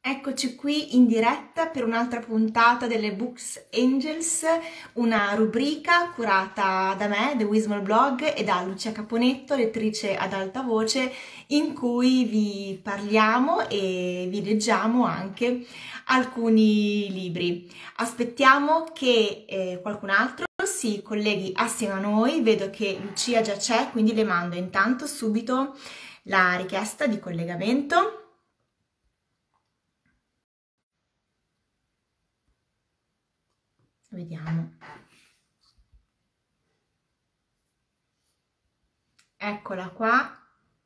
Eccoci qui in diretta per un'altra puntata delle Books Angels, una rubrica curata da me, The Wismol Blog, e da Lucia Caponetto, lettrice ad alta voce, in cui vi parliamo e vi leggiamo anche alcuni libri. Aspettiamo che qualcun altro si colleghi assieme a noi. Vedo che Lucia già c'è, quindi le mando intanto subito la richiesta di collegamento. Vediamo. Eccola qua.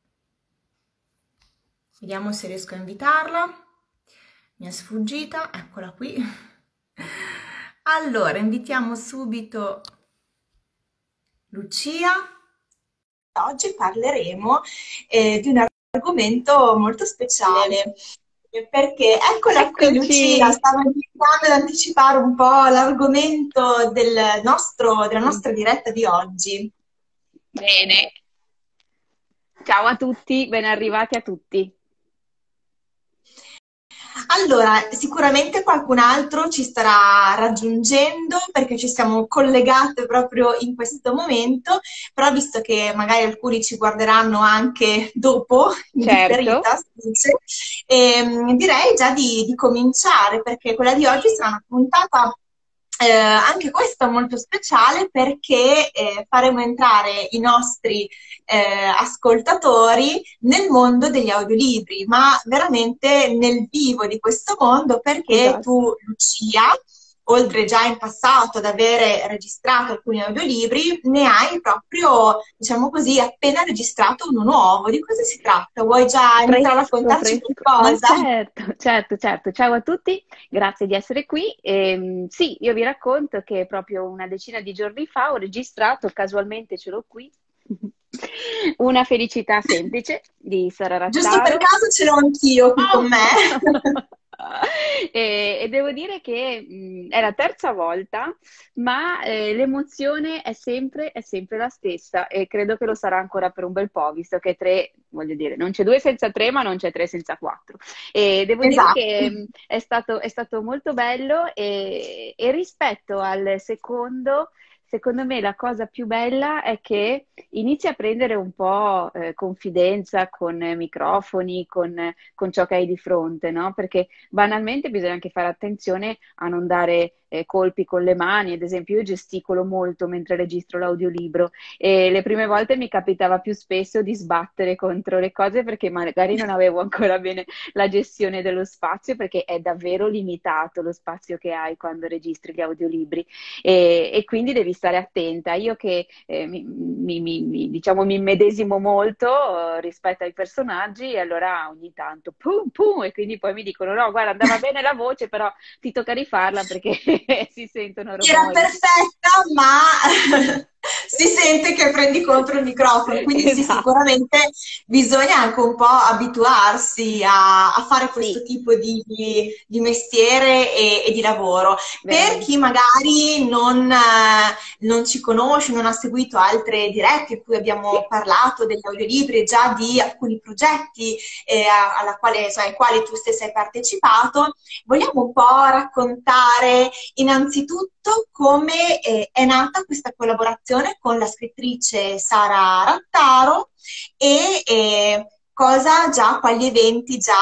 Vediamo se riesco a invitarla. Mi è sfuggita, eccola qui. Allora, invitiamo subito Lucia. Oggi parleremo di un argomento molto speciale. Perché eccola qui Lucia, stavo iniziando ad anticipare un po' l'argomento della nostra diretta di oggi. Bene, ciao a tutti, ben arrivati a tutti. Allora, sicuramente qualcun altro ci starà raggiungendo perché ci siamo collegate proprio in questo momento, però visto che magari alcuni ci guarderanno anche dopo, in Certo. differita, si dice, direi già di cominciare perché quella di oggi sarà una puntata anche questa molto speciale perché faremo entrare i nostri ascoltatori nel mondo degli audiolibri, ma veramente nel vivo di questo mondo perché Esatto. tu, Lucia, oltre già in passato ad avere registrato alcuni audiolibri, ne hai proprio, diciamo così, appena registrato uno nuovo. Di cosa si tratta? Vuoi già iniziare a raccontarci Ma qualcosa? certo. Ciao a tutti, grazie di essere qui. Sì, io vi racconto che proprio una decina di giorni fa ho registrato, casualmente ce l'ho qui, Una felicità semplice di Sara Giusto per Rattaro. caso ce l'ho anch'io qui con Oh! me. E devo dire che è la terza volta, ma l'emozione è sempre la stessa e credo che lo sarà ancora per un bel po', visto che tre, voglio dire, non c'è due senza tre, ma non c'è tre senza quattro. E devo dire Esatto. che è stato molto bello e rispetto al secondo. Secondo me la cosa più bella è che inizi a prendere un po' confidenza con microfoni, con ciò che hai di fronte, no? Perché banalmente bisogna anche fare attenzione a non dare colpi con le mani. Ad esempio, io gesticolo molto mentre registro l'audiolibro e le prime volte mi capitava più spesso di sbattere contro le cose perché magari non avevo ancora bene la gestione dello spazio, perché è davvero limitato lo spazio che hai quando registri gli audiolibri e quindi devi stare attenta. Io che diciamo, mi immedesimo molto rispetto ai personaggi, e allora ogni tanto pum pum, e quindi poi mi dicono: no, guarda, andava bene la voce, però ti tocca rifarla perché si sentono Era rumori. perfetta, ma si sente che prendi contro il microfono, quindi sì, Esatto. sicuramente bisogna anche un po' abituarsi a fare questo Sì, tipo di mestiere e di lavoro. Per chi veramente. magari non ci conosce, non ha seguito altre dirette in cui abbiamo parlato degli audiolibri e già di alcuni progetti ai quali tu stessa hai partecipato, vogliamo un po' raccontare innanzitutto come è nata questa collaborazione con la scrittrice Sara Rattaro e cosa già, quali eventi già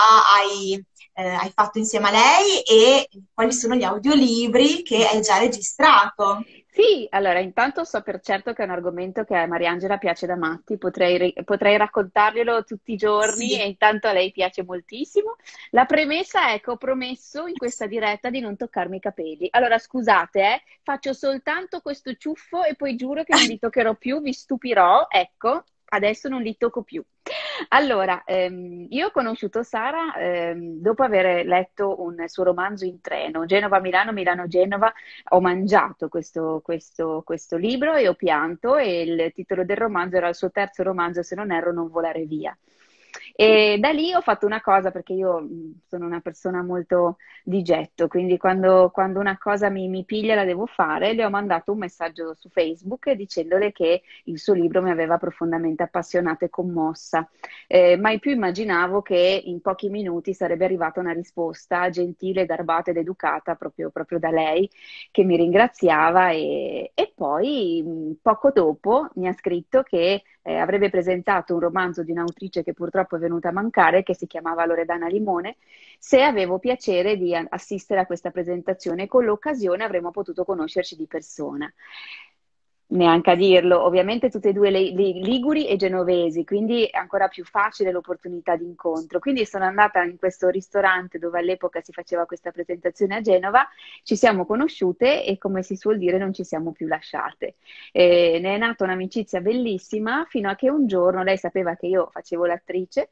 hai fatto insieme a lei e quali sono gli audiolibri che hai già registrato. Sì, allora intanto so per certo che è un argomento che a Mariangela piace da matti, potrei raccontarglielo tutti i giorni Sì. e intanto a lei piace moltissimo. La premessa è che ho promesso in questa diretta di non toccarmi i capelli. Allora scusate, faccio soltanto questo ciuffo e poi giuro che non li toccherò più, vi stupirò, ecco, adesso non li tocco più. Allora, io ho conosciuto Sara dopo aver letto un suo romanzo in treno, Genova-Milano, Milano-Genova. Ho mangiato questo libro e ho pianto, e il titolo del romanzo era il suo terzo romanzo, se non erro, Non volare via. E da lì ho fatto una cosa, perché io sono una persona molto di getto, quindi quando una cosa mi piglia la devo fare, le ho mandato un messaggio su Facebook dicendole che il suo libro mi aveva profondamente appassionata e commossa. Mai più immaginavo che in pochi minuti sarebbe arrivata una risposta gentile, garbata ed educata proprio da lei, che mi ringraziava e poi poco dopo mi ha scritto che avrebbe presentato un romanzo di un'autrice che purtroppo è venuta a mancare, che si chiamava Loredana Limone, se avevo piacere di assistere a questa presentazione. Con l'occasione avremmo potuto conoscerci di persona. Neanche a dirlo, ovviamente tutte e due liguri e genovesi, quindi è ancora più facile l'opportunità di incontro. Quindi sono andata in questo ristorante dove all'epoca si faceva questa presentazione a Genova, ci siamo conosciute e, come si suol dire, non ci siamo più lasciate. Ne è nata un'amicizia bellissima fino a che un giorno lei sapeva che io facevo l'attrice,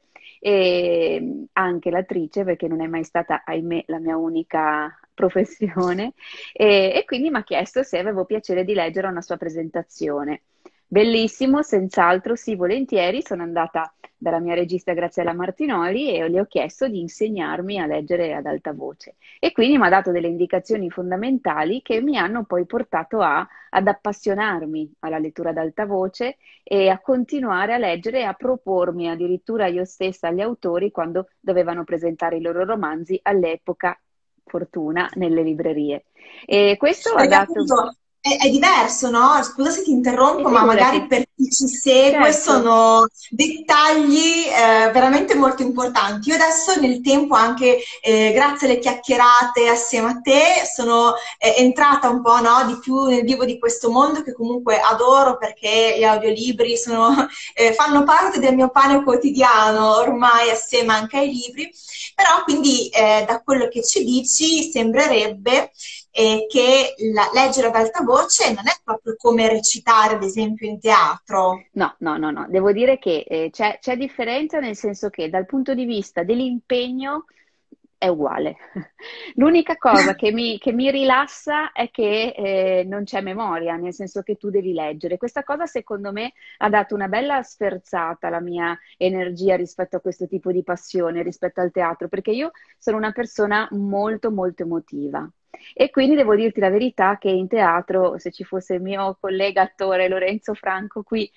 e anche l'attrice, perché non è mai stata, ahimè, la mia unica professione, e quindi mi ha chiesto se avevo piacere di leggere una sua presentazione. Bellissimo, senz'altro, sì, volentieri. Sono andata dalla mia regista Graziella Martinoli e le ho chiesto di insegnarmi a leggere ad alta voce. E quindi mi ha dato delle indicazioni fondamentali che mi hanno poi portato ad appassionarmi alla lettura ad alta voce e a continuare a leggere e a propormi addirittura io stessa agli autori quando dovevano presentare i loro romanzi all'epoca, fortuna, nelle librerie. E questo ha Perché dato... appunto è diverso, no? Scusa se ti E interrompo, ma figurati, magari per chi ci segue certo. sono dettagli veramente molto importanti. Io adesso nel tempo, anche grazie alle chiacchierate assieme a te, sono entrata un po', no, di più nel vivo di questo mondo che comunque adoro, perché gli audiolibri fanno parte del mio pane quotidiano ormai, assieme anche ai libri. Però quindi da quello che ci dici sembrerebbe che leggere ad alta voce non è proprio come recitare, ad esempio, in teatro. No, no, no, no, devo dire che c'è differenza, nel senso che dal punto di vista dell'impegno è uguale. L'unica cosa che mi rilassa è che non c'è memoria, nel senso che tu devi leggere. Questa cosa secondo me ha dato una bella sferzata alla mia energia rispetto a questo tipo di passione, rispetto al teatro, perché io sono una persona molto, molto emotiva. E quindi devo dirti la verità che in teatro, se ci fosse il mio collega attore Lorenzo Franco qui,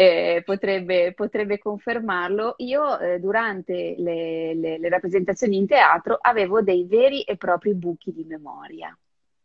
potrebbe confermarlo. Io durante le rappresentazioni in teatro avevo dei veri e propri buchi di memoria.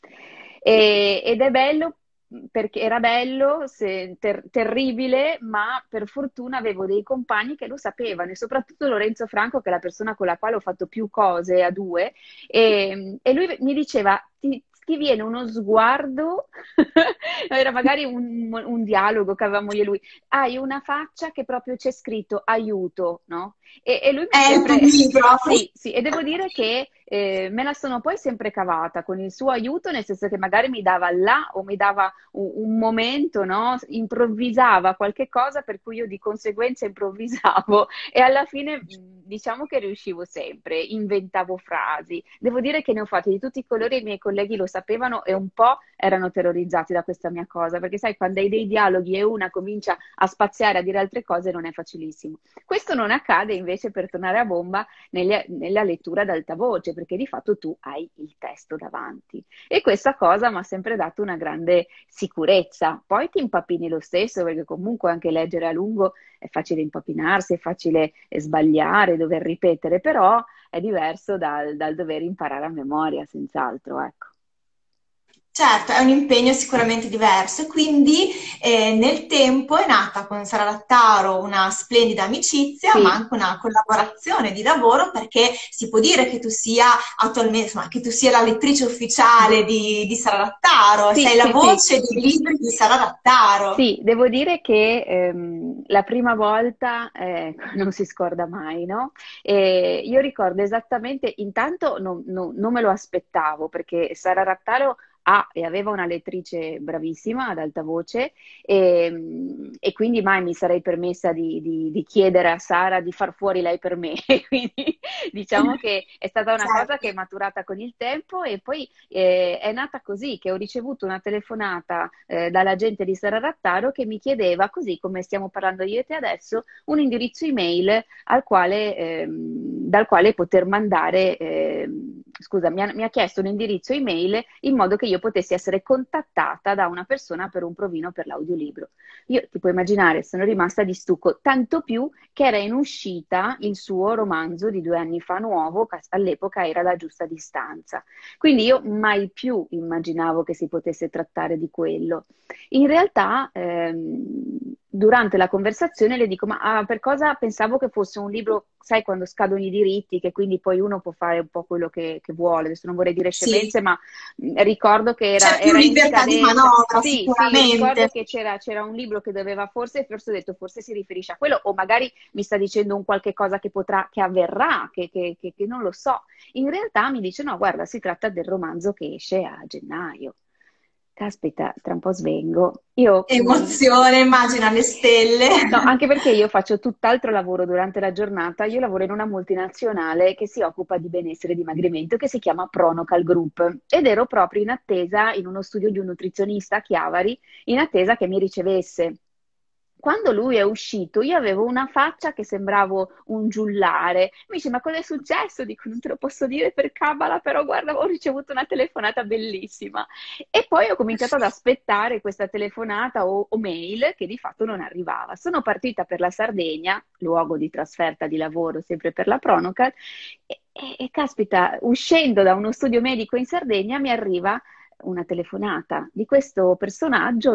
Ed è bello perché era bello, terribile, ma per fortuna avevo dei compagni che lo sapevano, e soprattutto Lorenzo Franco, che è la persona con la quale ho fatto più cose a due, e lui mi diceva: ti viene uno sguardo, era magari un dialogo che avevamo io e lui, hai una faccia che proprio c'è scritto aiuto, no? E lui mi ha È il sempre... punto proprio. Sì, sì, e devo dire che me la sono poi sempre cavata con il suo aiuto, nel senso che magari mi dava là o mi dava un momento, no? Improvvisava qualche cosa per cui io di conseguenza improvvisavo e alla fine diciamo che riuscivo sempre, inventavo frasi. Devo dire che ne ho fatti di tutti i colori e i miei colleghi lo sapevano e un po' erano terrorizzati da questa mia cosa, perché sai, quando hai dei dialoghi e una comincia a spaziare, a dire altre cose, non è facilissimo. Questo non accade invece, per tornare a bomba, nella lettura ad alta voce, perché di fatto tu hai il testo davanti. E questa cosa mi ha sempre dato una grande sicurezza. Poi ti impappini lo stesso, perché comunque anche leggere a lungo è facile impappinarsi, è facile sbagliare, dover ripetere, però è diverso dal dover imparare a memoria, senz'altro, ecco. Certo, è un impegno sicuramente diverso e quindi nel tempo è nata con Sara Lattaro una splendida amicizia, ma Sì, anche una collaborazione di lavoro, perché si può dire che tu sia attualmente, insomma, che tu sia la lettrice ufficiale di Sara Lattaro, sì, sei la sì, sì. voce dei libri di Sara Lattaro. Sì, devo dire che la prima volta non si scorda mai, no? Io ricordo esattamente, intanto non me lo aspettavo, perché Sara Rattaro e aveva una lettrice bravissima ad alta voce e quindi mai mi sarei permessa di chiedere a Sara di far fuori lei per me. Quindi diciamo che è stata una cosa che è Certo. maturata con il tempo e poi è nata così, che ho ricevuto una telefonata dall'agente di Sara Rattaro che mi chiedeva, così come stiamo parlando io e te adesso, un indirizzo email dal quale poter mandare, scusa, mi ha chiesto un indirizzo email in modo che io potessi essere contattata da una persona per un provino per l'audiolibro. Io ti puoi immaginare, sono rimasta di stucco, tanto più che era in uscita il suo romanzo di 2 anni fa nuovo, che all'epoca era La giusta distanza. Quindi io mai più immaginavo che si potesse trattare di quello. In realtà, durante la conversazione le dico, ma per cosa pensavo che fosse un libro, sai, quando scadono i diritti, che quindi poi uno può fare un po' quello che vuole. Adesso non vorrei dire Sì, scemenze, ma ricordo che c'è più era in libertà di scadenza. manovra Sì, sì, ricordo sicuramente. che c'era un libro che doveva forse ho detto, forse si riferisce a quello, o magari mi sta dicendo un qualche cosa che avverrà, che non lo so. In realtà mi dice, no, guarda, si tratta del romanzo che esce a gennaio. Caspita, tra un po' svengo. Io, Emozione, immagina le stelle. no, anche perché io faccio tutt'altro lavoro durante la giornata. Io lavoro in una multinazionale che si occupa di benessere e dimagrimento, che si chiama Pronocal Group. Ed ero proprio in attesa, in uno studio di un nutrizionista a Chiavari, in attesa che mi ricevesse. Quando lui è uscito, io avevo una faccia che sembravo un giullare. Mi dice, ma cosa è successo? Dico, non te lo posso dire per cabala, però guarda, ho ricevuto una telefonata bellissima. E poi ho cominciato ad aspettare questa telefonata o mail che di fatto non arrivava. Sono partita per la Sardegna, luogo di trasferta di lavoro sempre per la Pronocal, e caspita, uscendo da uno studio medico in Sardegna mi arriva una telefonata di questo personaggio,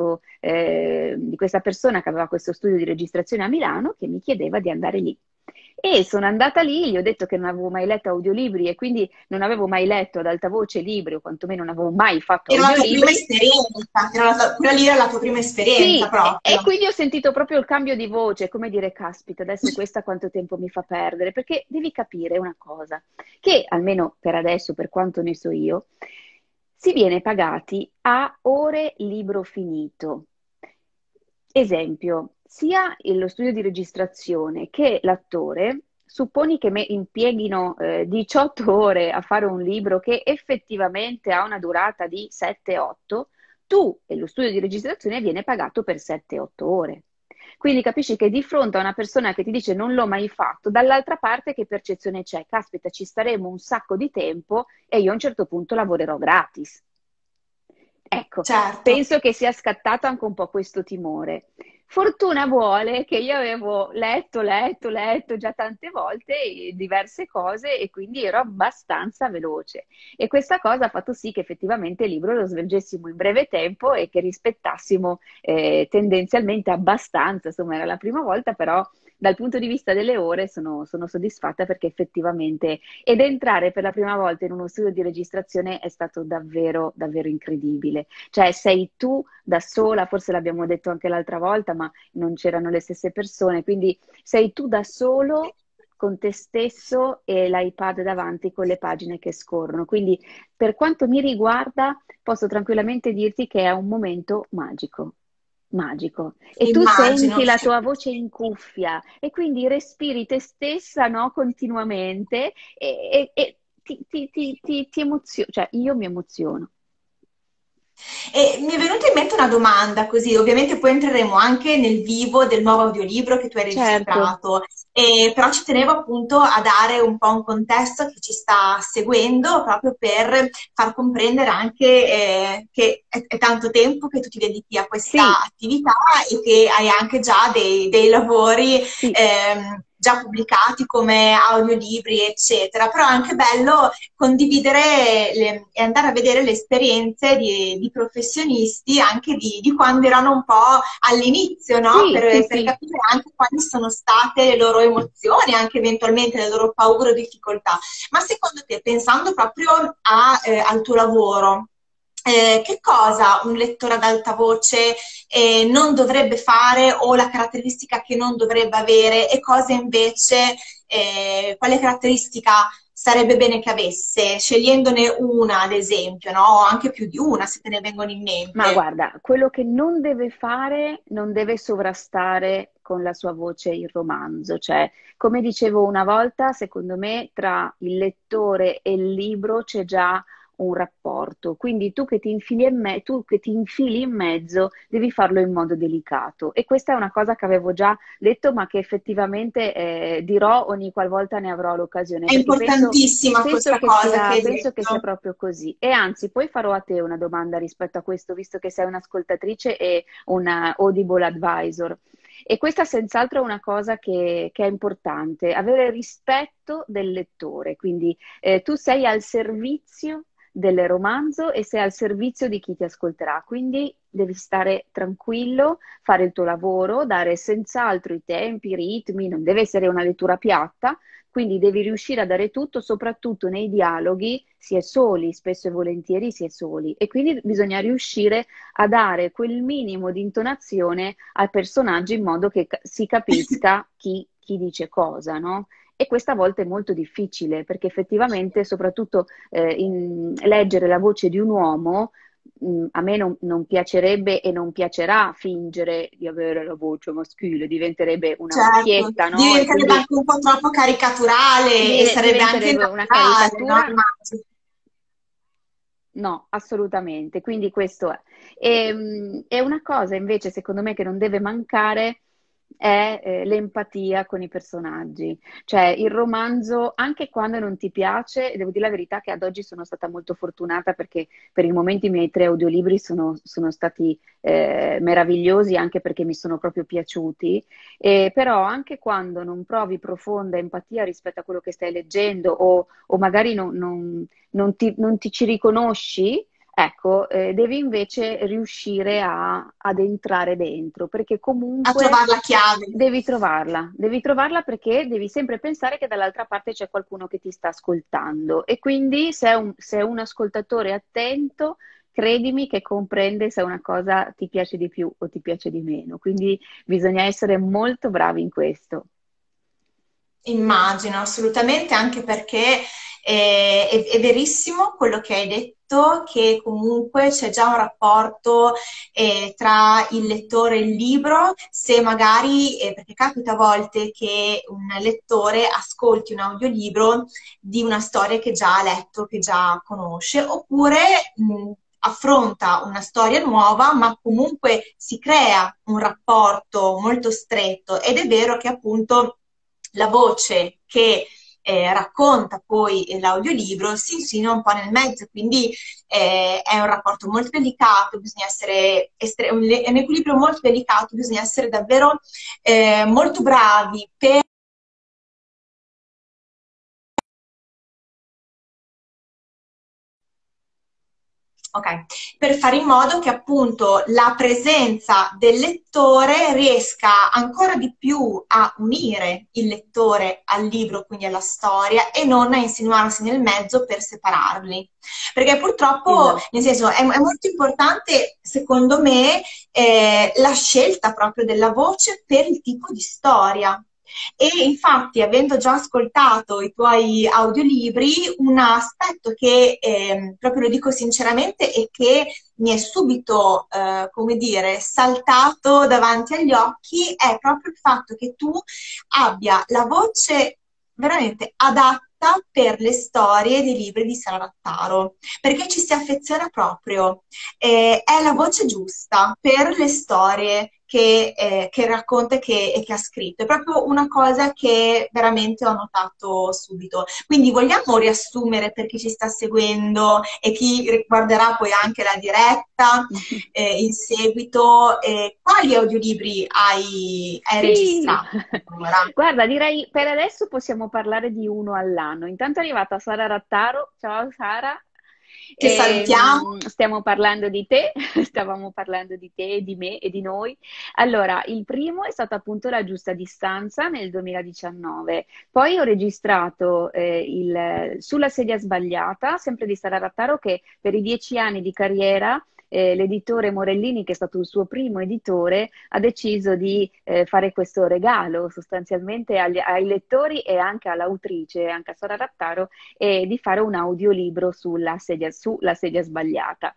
di questa persona che aveva questo studio di registrazione a Milano che mi chiedeva di andare lì. E sono andata lì, gli ho detto che non avevo mai letto audiolibri e quindi non avevo mai letto ad alta voce libri o quantomeno non avevo mai fatto Era la tua prima audiolibri. esperienza, quella lì era la tua prima esperienza Sì, e proprio. quindi ho sentito proprio il cambio di voce, come dire, caspita, adesso questa quanto tempo mi fa perdere? Perché devi capire una cosa, che almeno per adesso, per quanto ne so io, si viene pagati a ore libro finito. Esempio, sia lo studio di registrazione che l'attore, supponi che impieghino 18 ore a fare un libro che effettivamente ha una durata di 7-8, tu e lo studio di registrazione viene pagato per 7-8 ore. Quindi capisci che di fronte a una persona che ti dice non l'ho mai fatto, dall'altra parte che percezione c'è? Caspita, ci staremo un sacco di tempo e io a un certo punto lavorerò gratis. Ecco, Certo. penso che sia scattato anche un po' questo timore. Fortuna vuole che io avevo letto già tante volte diverse cose e quindi ero abbastanza veloce. E questa cosa ha fatto sì che effettivamente il libro lo svolgessimo in breve tempo e che rispettassimo tendenzialmente abbastanza. Insomma, era la prima volta, però dal punto di vista delle ore sono soddisfatta perché effettivamente ed entrare per la prima volta in uno studio di registrazione è stato davvero, davvero incredibile. Cioè sei tu da sola, forse l'abbiamo detto anche l'altra volta, ma non c'erano le stesse persone, quindi sei tu da solo con te stesso e l'iPad davanti con le pagine che scorrono. Quindi per quanto mi riguarda, posso tranquillamente dirti che è un momento magico. Magico. E tu Immagino. senti la tua voce in cuffia e quindi respiri te stessa, no, continuamente e ti emozioni, cioè io mi emoziono. E mi è venuta in mente una domanda, così ovviamente poi entreremo anche nel vivo del nuovo audiolibro che tu hai Certo, registrato, però ci tenevo appunto a dare un po' un contesto a chi ci sta seguendo, proprio per far comprendere anche che è tanto tempo che tu ti dedichi a questa sì, attività e che hai anche già dei lavori sì, già pubblicati come audiolibri, eccetera. Però è anche bello condividere e andare a vedere le esperienze di professionisti anche di quando erano un po' all'inizio, no? sì, sì, Per sì. capire anche quali sono state le loro emozioni, anche eventualmente le loro paure o difficoltà. Ma secondo te, pensando proprio al tuo lavoro, che cosa un lettore ad alta voce non dovrebbe fare o la caratteristica che non dovrebbe avere e cosa invece, quale caratteristica sarebbe bene che avesse, scegliendone una, ad esempio, no? O anche più di una, se te ne vengono in Ma mente. guarda, quello che non deve fare, non deve sovrastare con la sua voce il romanzo. Cioè, come dicevo una volta, secondo me tra il lettore e il libro c'è già un rapporto. Quindi tu che ti infili in mezzo devi farlo in modo delicato. E questa è una cosa che avevo già detto, ma che effettivamente dirò ogni qualvolta ne avrò l'occasione, È perché importantissima questa cosa che hai penso che sia detto. proprio così. E anzi, poi farò a te una domanda rispetto a questo, visto che sei un'ascoltatrice e una Audible advisor. E questa senz'altro è una cosa che è importante, avere rispetto del lettore. Quindi tu sei al servizio del romanzo e sei al servizio di chi ti ascolterà. Quindi devi stare tranquillo, fare il tuo lavoro, dare senz'altro i tempi, i ritmi, non deve essere una lettura piatta, quindi devi riuscire a dare tutto, soprattutto nei dialoghi, si è soli, spesso e volentieri si è soli. E quindi bisogna riuscire a dare quel minimo di intonazione al personaggio in modo che si capisca chi dice cosa, no? E questa volta è molto difficile perché effettivamente, soprattutto leggere la voce di un uomo, a me non piacerebbe e non piacerà fingere di avere la voce maschile, diventerebbe una Certo, macchietta, no? E diventerebbe quindi anche un po' troppo caricaturale e sarebbe anche diventerebbe una naturale, no? caricatura. Immagino. No, assolutamente. Quindi questo è. E una cosa invece, secondo me, che non deve mancare è l'empatia con i personaggi. Cioè, il romanzo, anche quando non ti piace, e devo dire la verità che ad oggi sono stata molto fortunata perché per il momento i miei 3 audiolibri sono stati meravigliosi, anche perché mi sono proprio piaciuti. Però anche quando non provi profonda empatia rispetto a quello che stai leggendo o magari non ti ci riconosci, ecco, devi invece riuscire ad entrare dentro, perché A comunque trovare la chiave. devi trovarla perché devi sempre pensare che dall'altra parte c'è qualcuno che ti sta ascoltando e quindi se è un ascoltatore attento, credimi che comprende se una cosa ti piace di più o ti piace di meno, quindi bisogna essere molto bravi in questo. Immagino, assolutamente, anche perché è verissimo quello che hai detto, che comunque c'è già un rapporto tra il lettore e il libro, se magari, perché capita a volte che un lettore ascolti un audiolibro di una storia che già ha letto, che già conosce, oppure affronta una storia nuova, ma comunque si crea un rapporto molto stretto ed è vero che appunto la voce che racconta poi l'audiolibro si insinua un po' nel mezzo, quindi è un rapporto molto delicato, bisogna essere, è un equilibrio molto delicato, bisogna essere davvero molto bravi per Ok, per fare in modo che appunto la presenza del lettore riesca ancora di più a unire il lettore al libro, quindi alla storia, e non a insinuarsi nel mezzo per separarli. Perché purtroppo, Esatto. nel senso, è molto importante, secondo me, la scelta proprio della voce per il tipo di storia. E infatti, avendo già ascoltato i tuoi audiolibri, un aspetto che proprio lo dico sinceramente e che mi è subito, come dire, saltato davanti agli occhi è proprio il fatto che tu abbia la voce veramente adatta per le storie dei libri di Sara Rattaro, perché ci si affeziona proprio. È la voce giusta per le storie che racconta e che ha scritto. È proprio una cosa che veramente ho notato subito. Quindi vogliamo riassumere per chi ci sta seguendo e chi guarderà poi anche la diretta in seguito, quali audiolibri hai Sì, registrato finora? guarda, direi per adesso possiamo parlare di uno all'anno. Intanto è arrivata Sara Rattaro. Ciao Sara. Che salutiamo. Stiamo parlando di te, stavamo parlando di te, di me e di noi. Allora, il primo è stato appunto La giusta distanza nel 2019. Poi ho registrato Sulla sedia sbagliata, sempre di Sara Rattaro, che per i 10 anni di carriera l'editore Morellini, che è stato il suo primo editore, ha deciso di fare questo regalo sostanzialmente ai lettori e anche all'autrice, anche a Sara Rattaro, e di fare un audiolibro sulla sedia sbagliata.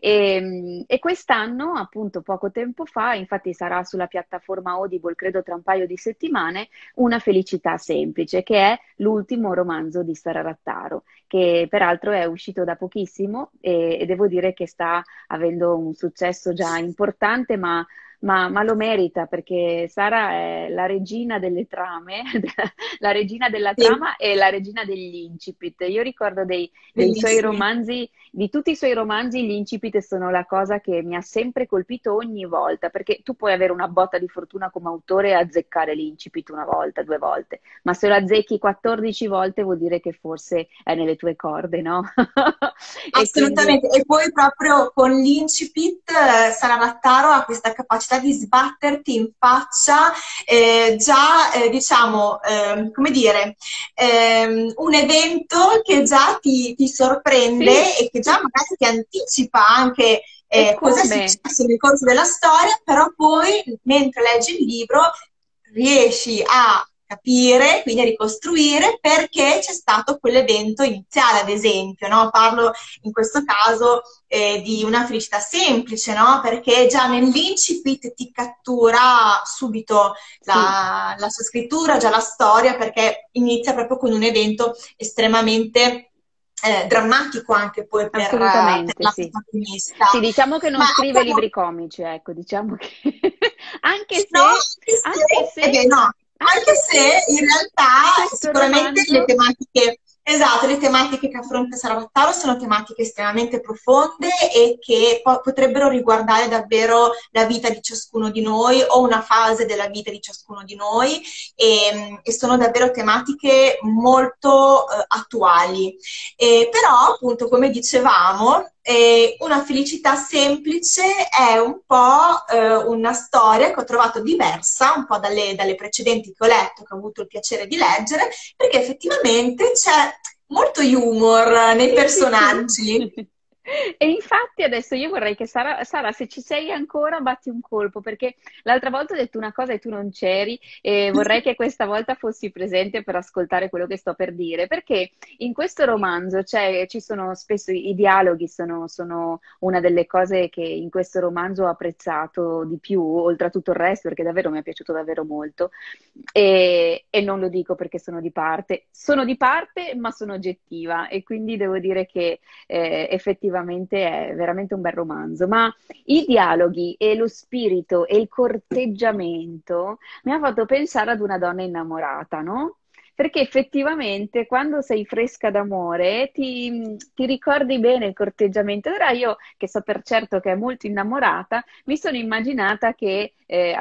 E quest'anno, appunto poco tempo fa, infatti sarà sulla piattaforma Audible, credo tra un paio di settimane, Una felicità semplice, che è l'ultimo romanzo di Sara Rattaro, che peraltro è uscito da pochissimo e devo dire che sta avendo un successo già importante, ma lo merita, perché Sara è la regina delle trame, la regina della Sì, trama e la regina degli incipit. Io ricordo dei suoi bellissimi. romanzi, di tutti i suoi romanzi, gli incipit sono la cosa che mi ha sempre colpito ogni volta, perché tu puoi avere una botta di fortuna come autore e azzeccare l'incipit una volta, due volte, ma se lo azzecchi 14 volte vuol dire che forse è nelle tue corde, no? E quindi Assolutamente, e poi proprio con l'incipit Sara Vattaro ha questa capacità di sbatterti in faccia già, diciamo, come dire, un evento che già ti sì, sorprende e che già magari ti anticipa anche e cosa è come? successo nel corso della storia, però poi mentre leggi il libro riesci a capire, quindi a ricostruire perché c'è stato quell'evento iniziale, ad esempio, no? Parlo in questo caso di Una felicità semplice, no? Perché già nell'incipit ti cattura subito Sì, la sua scrittura, già la storia, perché inizia proprio con un evento estremamente drammatico anche poi per assolutamente la sì. protagonista. Sì, diciamo che Ma non scrive abbiamo libri comici, ecco, diciamo che anche no, se, anche se, no, anche anche se in realtà questo sicuramente le romanzo, tematiche, esatto, le tematiche che affronta Sara Vattaro sono tematiche estremamente profonde e che potrebbero riguardare davvero la vita di ciascuno di noi o una fase della vita di ciascuno di noi e sono davvero tematiche molto attuali. Però, appunto, come dicevamo, una felicità semplice è un po' una storia che ho trovato diversa, un po' dalle precedenti che ho letto, che ho avuto il piacere di leggere, perché effettivamente c'è molto humor nei sì, sì, sì. personaggi. E infatti adesso io vorrei che Sara, se ci sei ancora, batti un colpo, perché l'altra volta ho detto una cosa e tu non c'eri, e vorrei che questa volta fossi presente per ascoltare quello che sto per dire, perché in questo romanzo ci sono spesso i dialoghi, sono una delle cose che in questo romanzo ho apprezzato di più, oltre a tutto il resto, perché davvero mi è piaciuto davvero molto. E non lo dico perché sono di parte, ma sono oggettiva, e quindi devo dire che effettivamente è veramente un bel romanzo, ma i dialoghi e lo spirito e il corteggiamento mi ha fatto pensare ad una donna innamorata, no? Perché effettivamente quando sei fresca d'amore ti ricordi bene il corteggiamento. Ora io, che so per certo che è molto innamorata, mi sono immaginata che,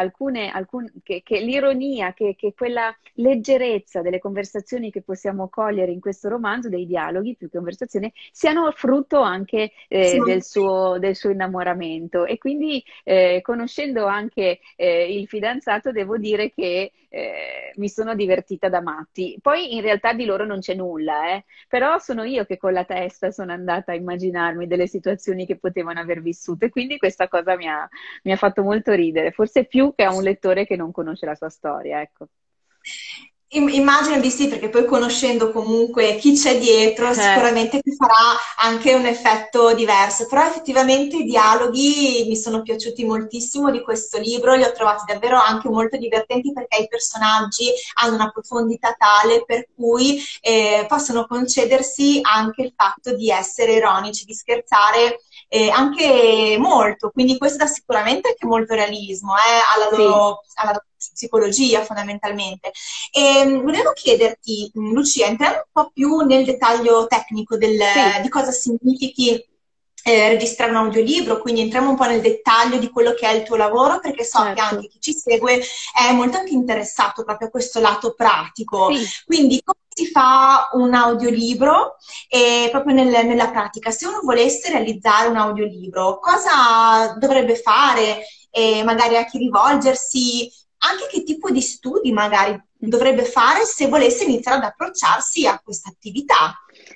che l'ironia, che quella leggerezza delle conversazioni che possiamo cogliere in questo romanzo, dei dialoghi più che conversazioni, siano frutto anche Sì. del suo innamoramento. E quindi, conoscendo anche il fidanzato, devo dire che mi sono divertita da matti. Poi in realtà di loro non c'è nulla, però sono io che con la testa sono andata a immaginarmi delle situazioni che potevano aver vissuto, e quindi questa cosa mi ha fatto molto ridere, forse più che a un lettore che non conosce la sua storia, ecco. Immagino di sì, perché poi conoscendo comunque chi c'è dietro, Eh, sicuramente ti farà anche un effetto diverso. Però effettivamente i dialoghi mi sono piaciuti moltissimo di questo libro, li ho trovati davvero anche molto divertenti perché i personaggi hanno una profondità tale per cui possono concedersi anche il fatto di essere ironici, di scherzare anche molto. Quindi questo dà sicuramente anche molto realismo sì, alla loro psicologia fondamentalmente. Volevo chiederti, Lucia, entrando un po' più nel dettaglio tecnico sì, di cosa significhi registrare un audiolibro, quindi entriamo un po' nel dettaglio di quello che è il tuo lavoro, perché so che anche certo, chi ci segue è molto anche interessato proprio a questo lato pratico. sì. Quindi come si fa un audiolibro proprio nella pratica? Se uno volesse realizzare un audiolibro, cosa dovrebbe fare? Magari a chi rivolgersi? Anche che tipo di studi magari dovrebbe fare se volesse iniziare ad approcciarsi a questa attività.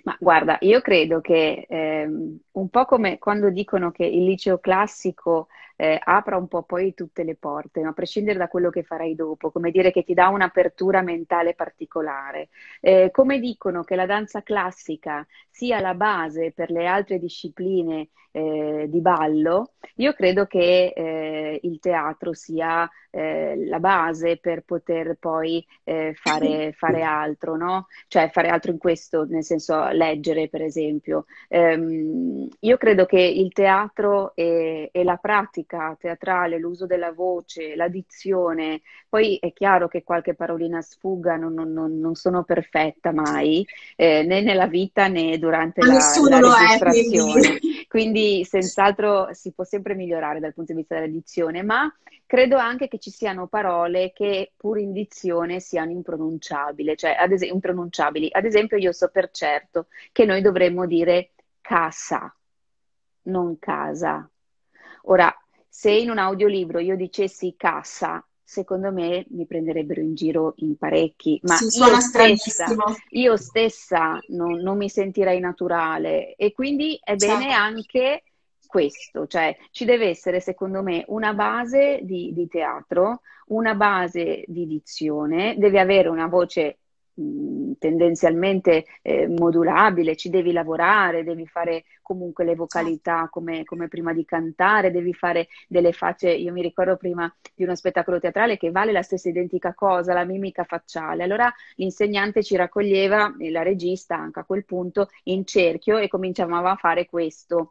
Ma guarda, io credo che un po' come quando dicono che il liceo classico apra un po' poi tutte le porte, no? A prescindere da quello che farai dopo, come dire che ti dà un'apertura mentale particolare. Come dicono che la danza classica sia la base per le altre discipline di ballo, io credo che il teatro sia la base per poter poi fare altro, no? Cioè fare altro in questo, nel senso leggere, per esempio. Io credo che il teatro e la pratica teatrale, l'uso della voce, la dizione, poi è chiaro che qualche parolina sfugga, non sono perfetta mai, né nella vita né durante Ma nessuno la lo è, quindi registrazione. Quindi senz'altro si può sempre migliorare dal punto di vista della dizione, ma credo anche che ci siano parole che pur in dizione siano impronunciabili, cioè impronunciabili. Ad esempio, io so per certo che noi dovremmo dire casa, non casa. Ora, se in un audiolibro io dicessi casa, secondo me mi prenderebbero in giro in parecchi, ma sì, suona stranissimo. io stessa non mi sentirei naturale e quindi è bene Certo. anche questo, cioè ci deve essere secondo me una base di teatro, una base di dizione, deve avere una voce tendenzialmente modulabile, ci devi lavorare, devi fare comunque le Certo. vocalità come prima di cantare, devi fare delle facce, io mi ricordo prima di uno spettacolo teatrale che vale la stessa identica cosa, la mimica facciale. Allora l'insegnante ci raccoglieva, e la regista anche a quel punto, in cerchio e cominciavamo a fare questo.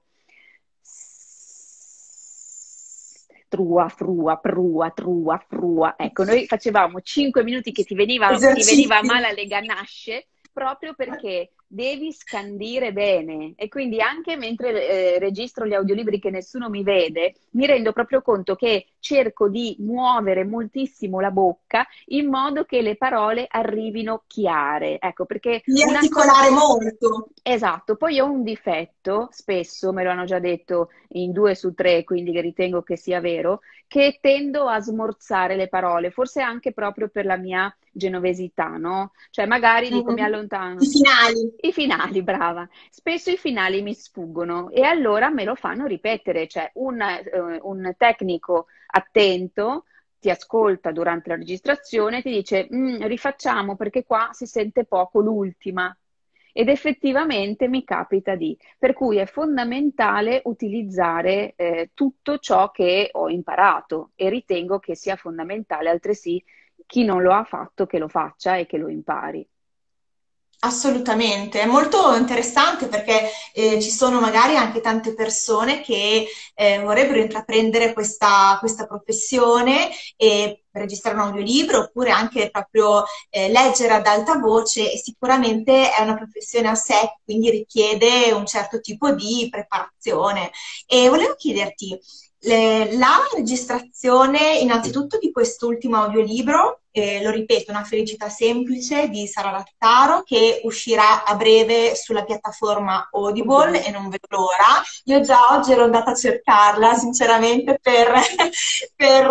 Trua, frua, prua, trua, frua. Ecco, noi facevamo 5 minuti che ti veniva Esercizi. male alle ganasce proprio perché devi scandire bene e quindi anche mentre registro gli audiolibri che nessuno mi vede, mi rendo proprio conto che cerco di muovere moltissimo la bocca in modo che le parole arrivino chiare. Ecco, perché Di una cosa... articolare molto. Esatto, poi ho un difetto, spesso me lo hanno già detto in 2 su 3, quindi che ritengo che sia vero, che tendo a smorzare le parole, forse anche proprio per la mia genovesità, no? Cioè magari dico mi Mm. I allontano. finali. I finali, brava. Spesso i finali mi sfuggono e allora me lo fanno ripetere, cioè un tecnico attento ti ascolta durante la registrazione e ti dice rifacciamo perché qua si sente poco l'ultima. Ed effettivamente mi capita di, per cui è fondamentale utilizzare tutto ciò che ho imparato e ritengo che sia fondamentale altresì chi non lo ha fatto che lo faccia e che lo impari. Assolutamente, è molto interessante perché ci sono magari anche tante persone che vorrebbero intraprendere questa professione e registrare un audiolibro oppure anche proprio leggere ad alta voce e sicuramente è una professione a sé, quindi richiede un certo tipo di preparazione. E volevo chiederti, la registrazione innanzitutto di quest'ultimo audiolibro, lo ripeto, Una felicità semplice di Sara Lattaro, che uscirà a breve sulla piattaforma Audible Audible. e non vedo l'ora. Io già oggi ero andata a cercarla, sinceramente, per,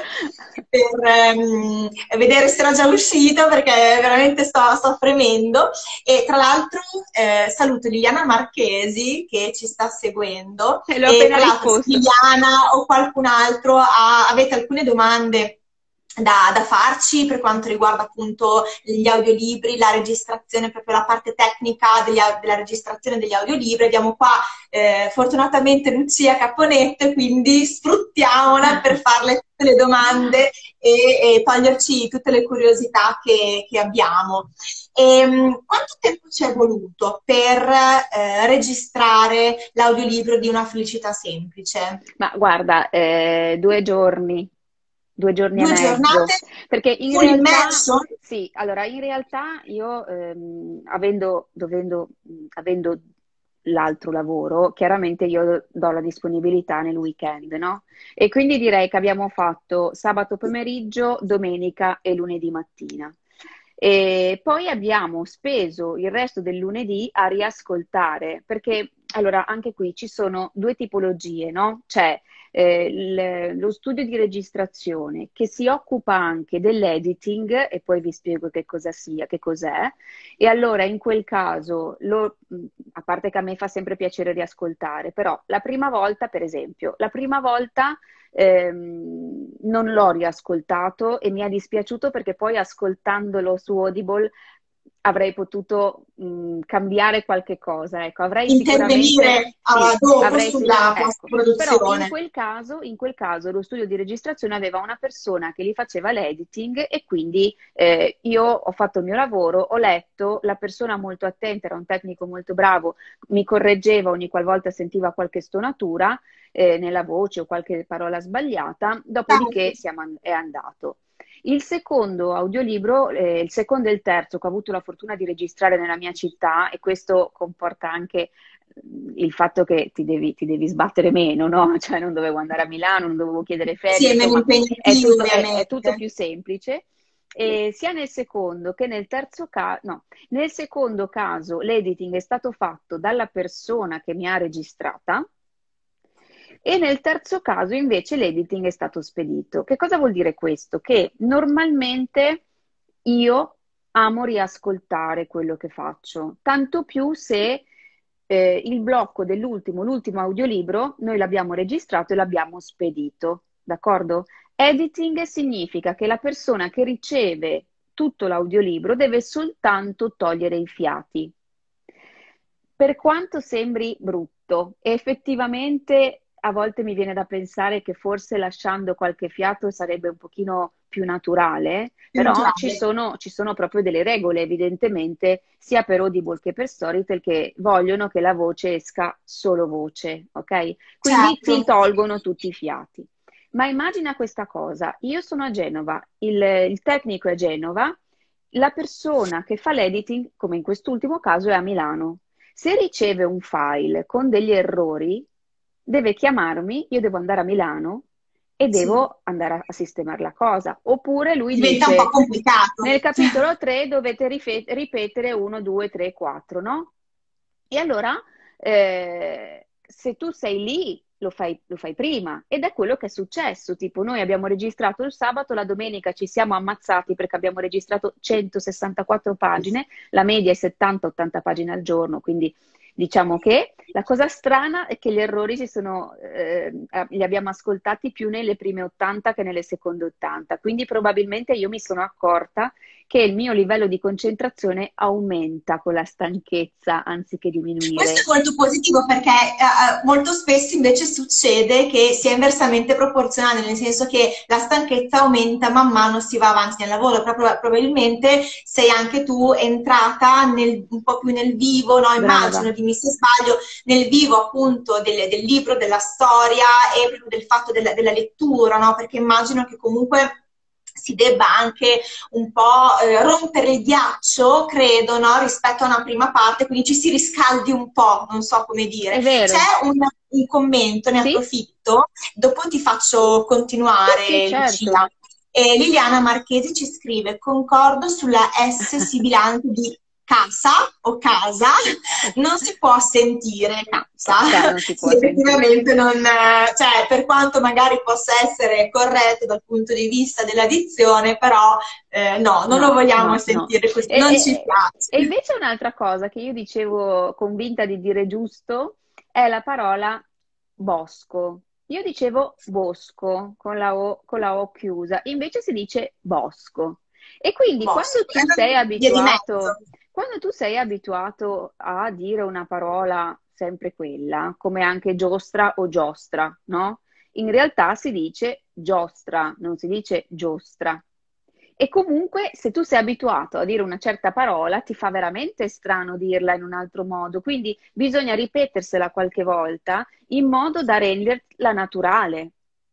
vedere se era già uscita, perché veramente sto fremendo. E tra l'altro saluto Liliana Marchesi che ci sta seguendo E l'ho e appena tra l'altro se risposto. Liliana o qualcun altro avete alcune domande da farci per quanto riguarda appunto gli audiolibri, la registrazione, proprio la parte tecnica della registrazione degli audiolibri. Abbiamo qua fortunatamente Lucia Caponette, quindi sfruttiamola per farle tutte le domande e toglierci tutte le curiosità che abbiamo. Quanto tempo ci è voluto per registrare l'audiolibro di Una felicità semplice? Ma guarda, 2 giorni, 2 giorni e 2 giornate mezzo, perché in full realtà, immersion? sì, allora in realtà io avendo l'altro lavoro, chiaramente io do la disponibilità nel weekend, no? E quindi direi che abbiamo fatto sabato pomeriggio, domenica e lunedì mattina. E poi abbiamo speso il resto del lunedì a riascoltare, perché allora anche qui ci sono 2 tipologie, no? C'è lo studio di registrazione che si occupa anche dell'editing, e poi vi spiego che cosa sia, che cos'è, e allora in quel caso, a parte che a me fa sempre piacere riascoltare, però la prima volta, per esempio, la prima volta non l'ho riascoltato e mi è dispiaciuto perché poi ascoltandolo su Audible avrei potuto cambiare qualche cosa, ecco, avrei sicuramente, Intervenire sì, dopo avrei, sulla ecco, però post-produzione. in quel caso lo studio di registrazione aveva una persona che gli faceva l'editing e quindi io ho fatto il mio lavoro, ho letto, la persona molto attenta, era un tecnico molto bravo, mi correggeva ogni qualvolta sentiva qualche stonatura nella voce o qualche parola sbagliata, dopodiché è andato. Il secondo audiolibro, il secondo e il terzo che ho avuto la fortuna di registrare nella mia città, e questo comporta anche il fatto che ti devi sbattere meno, no? Cioè non dovevo andare a Milano, non dovevo chiedere Sì, ferie, è meno insomma impegnativo, è tutto ovviamente. più semplice. E sia nel secondo che nel terzo caso, no, nel secondo caso l'editing è stato fatto dalla persona che mi ha registrata e nel terzo caso invece l'editing è stato spedito. Che cosa vuol dire questo? Che normalmente io amo riascoltare quello che faccio, tanto più se il blocco l'ultimo audiolibro, noi l'abbiamo registrato e l'abbiamo spedito, d'accordo? Editing significa che la persona che riceve tutto l'audiolibro deve soltanto togliere i fiati. Per quanto sembri brutto, effettivamente a volte mi viene da pensare che forse lasciando qualche fiato sarebbe un pochino più naturale, Più però naturale. ci sono proprio delle regole, evidentemente, sia per Audible che per Storytel, che vogliono che la voce esca solo voce, ok? Quindi Certo. ti tolgono tutti i fiati. Ma immagina questa cosa, io sono a Genova, il tecnico è a Genova, la persona che fa l'editing, come in quest'ultimo caso, è a Milano. Se riceve un file con degli errori, deve chiamarmi, io devo andare a Milano e Sì. devo andare a sistemare la cosa. Oppure lui Diventa un po' dice, nel complicato. capitolo 3 dovete ripetere 1, 2, 3, 4, no? E allora, se tu sei lì, lo fai prima. Ed è quello che è successo. Tipo, noi abbiamo registrato il sabato, la domenica ci siamo ammazzati perché abbiamo registrato 164 pagine, la media è 70-80 pagine al giorno, quindi diciamo che la cosa strana è che gli errori li abbiamo ascoltati più nelle prime 80 che nelle seconde 80, quindi probabilmente io mi sono accorta che il mio livello di concentrazione aumenta con la stanchezza anziché Questo è diminuire. molto positivo perché molto spesso invece succede che sia inversamente proporzionale, nel senso che la stanchezza aumenta man mano si va avanti nel lavoro. Proprio, probabilmente sei anche tu entrata un po' più nel vivo, no? Brava. Immagino, dimmi se sbaglio, nel vivo appunto del libro, della storia e proprio del fatto della lettura, no? Perché immagino che comunque si debba anche un po' rompere il ghiaccio, credo, no? Rispetto a una prima parte, quindi ci si riscaldi un po', non so come dire. È C'è vero. un commento, ne Sì? approfitto, dopo ti faccio Sì, sì, continuare, certo. Lucia. Liliana Marchesi ci scrive: concordo sulla S sibilante di casa o casa, non si può sentire casa. Ok, non si Sì, può sentire. effettivamente non, cioè, per quanto magari possa essere corretto dal punto di vista della dizione, però no, non lo No, vogliamo no, no. sentire così, non ci E piace. invece un'altra cosa che io dicevo convinta di dire giusto è la parola bosco. Io dicevo bosco con la O chiusa, invece si dice bosco. E quindi Bosco, è una via di mezzo. quando tu sei abituato a dire una parola sempre quella, come anche giostra o giostra, no? In realtà si dice giostra, non si dice giostra. E comunque, se tu sei abituato a dire una certa parola, ti fa veramente strano dirla in un altro modo. Quindi bisogna ripetersela qualche volta in modo da renderla naturale.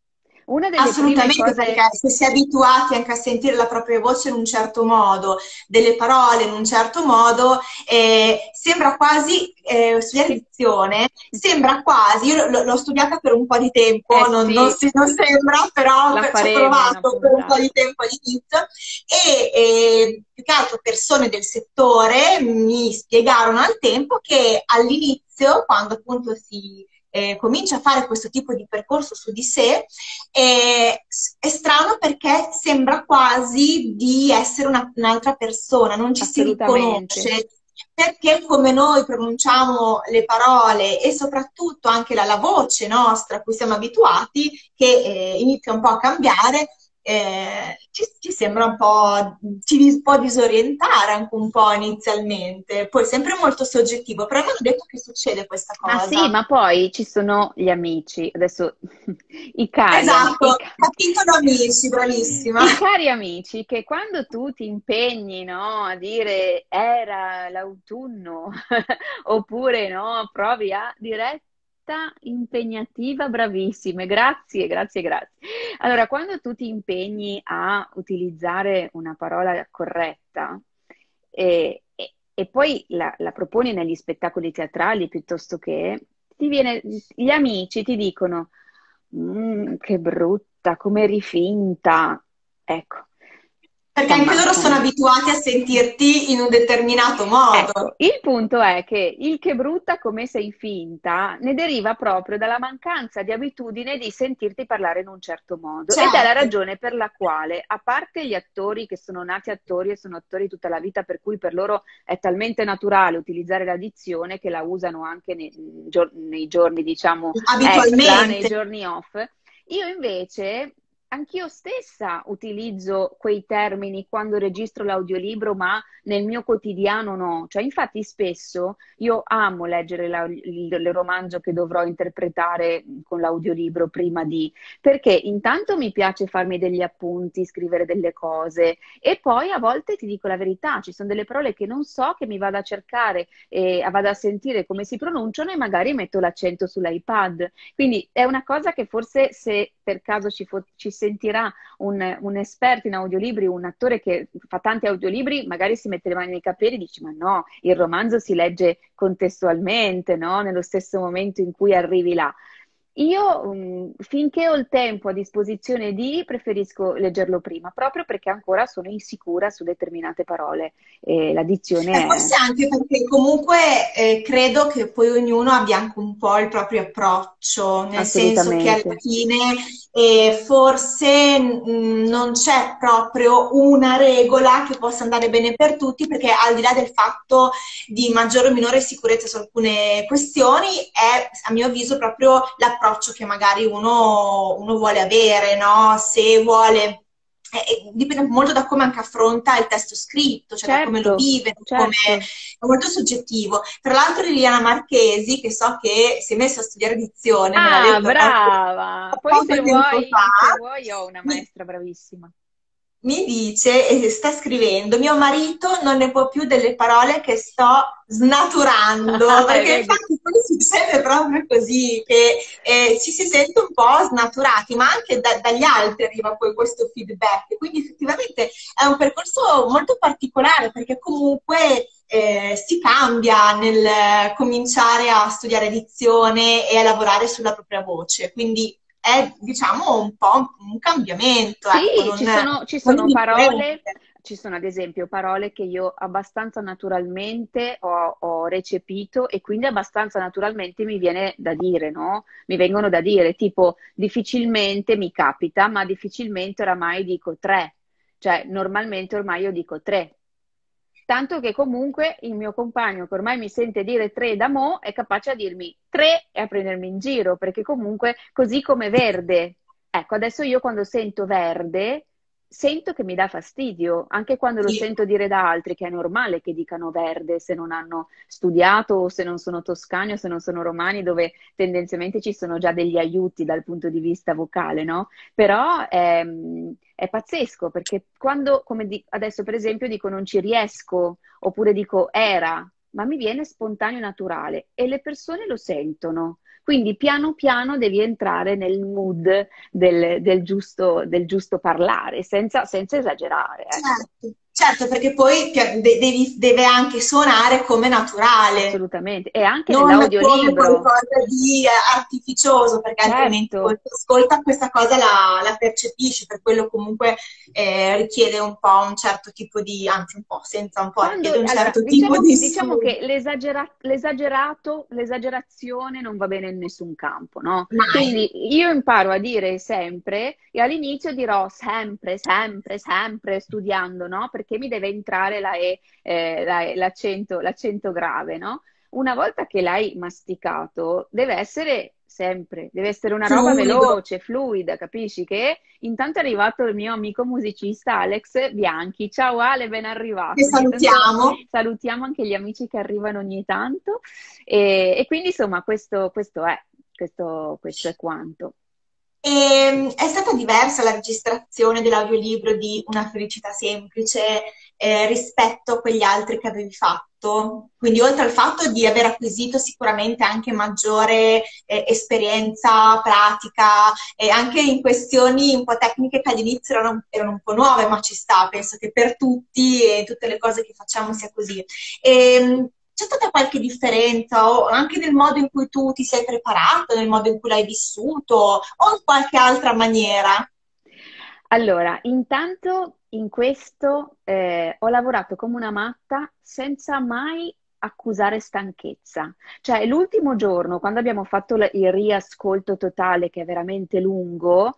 Una delle prime Assolutamente, perché cose, se si è abituati anche a sentire la propria voce in un certo modo, delle parole in un certo modo, sembra quasi, studiare dizione, sembra quasi, io l'ho studiata per un po' di tempo, eh sì, non sembra, però la ci ho faremo una provato per un po' puntata. di tempo all'inizio e più che altro persone del settore mi spiegarono al tempo che all'inizio, quando appunto comincia a fare questo tipo di percorso su di sé, è strano perché sembra quasi di essere un'altra persona, non ci si Assolutamente. riconosce, perché come noi pronunciamo le parole e soprattutto anche la voce nostra a cui siamo abituati, che inizia un po' a cambiare, ci sembra un po', ci può disorientare anche un po' inizialmente, poi è sempre molto soggettivo, però mi hanno detto che succede questa Ma sì, cosa. ma poi ci sono gli amici, adesso i cari, Esatto, capitolo amici, bravissima. i cari amici che quando tu ti impegni, no, a dire era l'autunno, oppure no, provi a diretta impegnativa, bravissime, grazie, grazie, grazie. Allora, quando tu ti impegni a utilizzare una parola corretta e poi la proponi negli spettacoli teatrali piuttosto che, gli amici ti dicono, che brutta, come rifinta. Ecco, Perché anche loro sono t'ammazzano. abituati a sentirti in un determinato Ecco, modo. il punto è che il che brutta come sei finta ne deriva proprio dalla mancanza di abitudine di sentirti parlare in un certo modo ed è la Certo, ragione per la quale, a parte gli attori che sono nati attori e sono attori tutta la vita, per cui per loro è talmente naturale utilizzare la dizione che la usano anche nei giorni, diciamo, extra, nei abitualmente. giorni off, io invece anch'io stessa utilizzo quei termini quando registro l'audiolibro, ma nel mio quotidiano no. Cioè, infatti, spesso io amo leggere il romanzo che dovrò interpretare con l'audiolibro prima di, perché intanto mi piace farmi degli appunti, scrivere delle cose e poi a volte ti dico la verità, ci sono delle parole che non so, che mi vado a cercare e vado a sentire come si pronunciano e magari metto l'accento sull'iPad. Quindi è una cosa che forse se per caso ci sentirà un esperto in audiolibri, un attore che fa tanti audiolibri, magari si mette le mani nei capelli e dice: Ma no, il romanzo si legge contestualmente, no? Nello stesso momento in cui arrivi là. Io, finché ho il tempo a disposizione preferisco leggerlo prima, proprio perché ancora sono insicura su determinate parole. E la E dizione è forse anche perché comunque credo che poi ognuno abbia anche un po' il proprio approccio, nel senso che alla assolutamente. fine forse non c'è proprio una regola che possa andare bene per tutti, perché al di là del fatto di maggiore o minore sicurezza su alcune questioni, è a mio avviso proprio l'approccio che magari uno vuole avere, no? Se vuole dipende molto da come anche affronta il testo scritto, cioè da come lo Certo, vive, da come certo. è molto soggettivo. Tra l'altro Liliana Marchesi, che so che si è messa a studiare dizione, me l'ha Ah, detto proprio brava! Poi poco tempo se fa, vuoi, ho una mi, maestra bravissima. mi dice e sta scrivendo, mio marito non ne può più delle parole che sto snaturando, perché Vedi? infatti poi succede proprio così, che ci si sente un po' snaturati, ma anche dagli altri arriva poi questo feedback, quindi effettivamente è un percorso molto particolare, perché comunque si cambia nel cominciare a studiare dizione e a lavorare sulla propria voce, quindi è diciamo un po' un cambiamento, ecco, Sì, ci non sono parole, indifferente. ci sono ad esempio parole che io abbastanza naturalmente ho recepito e quindi abbastanza naturalmente mi viene da dire, no? Mi vengono da dire, tipo difficilmente mi capita, ma difficilmente oramai dico tre, cioè normalmente ormai io dico tre. Tanto che comunque il mio compagno, che ormai mi sente dire tre da mo', è capace a dirmi tre e a prendermi in giro, perché comunque così come verde. Ecco, adesso io quando sento verde, sento che mi dà fastidio, anche quando lo Sì. sento dire da altri, che è normale che dicano verde se non hanno studiato o se non sono toscani o se non sono romani, dove tendenzialmente ci sono già degli aiuti dal punto di vista vocale, no? Però è pazzesco perché quando, adesso per esempio dico non ci riesco, oppure dico era, ma mi viene spontaneo e naturale e le persone lo sentono. Quindi piano piano devi entrare nel mood del giusto parlare, senza esagerare, ecco. Certo. Certo, perché poi deve anche suonare come naturale, assolutamente. E anche non come nell'audiolibro, qualcosa di artificioso, perché altrimenti poi certo. chi ascolta questa cosa la percepisce, per quello comunque richiede un po' un certo tipo di, anzi un po', senza un po', Quando, richiede un allora, certo tipo di diciamo studio. che l'esagerazione non va bene in nessun campo, no? Mai. Quindi io imparo a dire sempre e all'inizio dirò sempre, sempre, sempre studiando, no? Perché mi deve entrare l'accento grave, no? Una volta che l'hai masticato, deve essere sempre, deve essere una roba Fluido. veloce, fluida, capisci? Che intanto è arrivato il mio amico musicista Alex Bianchi. Ciao Ale, ben Che arrivato. Ogni tanto salutiamo. salutiamo anche gli amici che arrivano ogni tanto. E quindi insomma questo è quanto. È stata diversa la registrazione dell'audiolibro di Una felicità semplice rispetto a quegli altri che avevi fatto? Quindi, oltre al fatto di aver acquisito sicuramente anche maggiore esperienza pratica e anche in questioni un po' tecniche che all'inizio erano un po' nuove, ma ci sta, penso che per tutti e tutte le cose che facciamo sia così. C'è stata qualche differenza o anche nel modo in cui tu ti sei preparato, nel modo in cui l'hai vissuto o in qualche altra maniera? Allora, intanto in questo ho lavorato come una matta senza mai accusare stanchezza. Cioè, l'ultimo giorno, quando abbiamo fatto il riascolto totale, che è veramente lungo,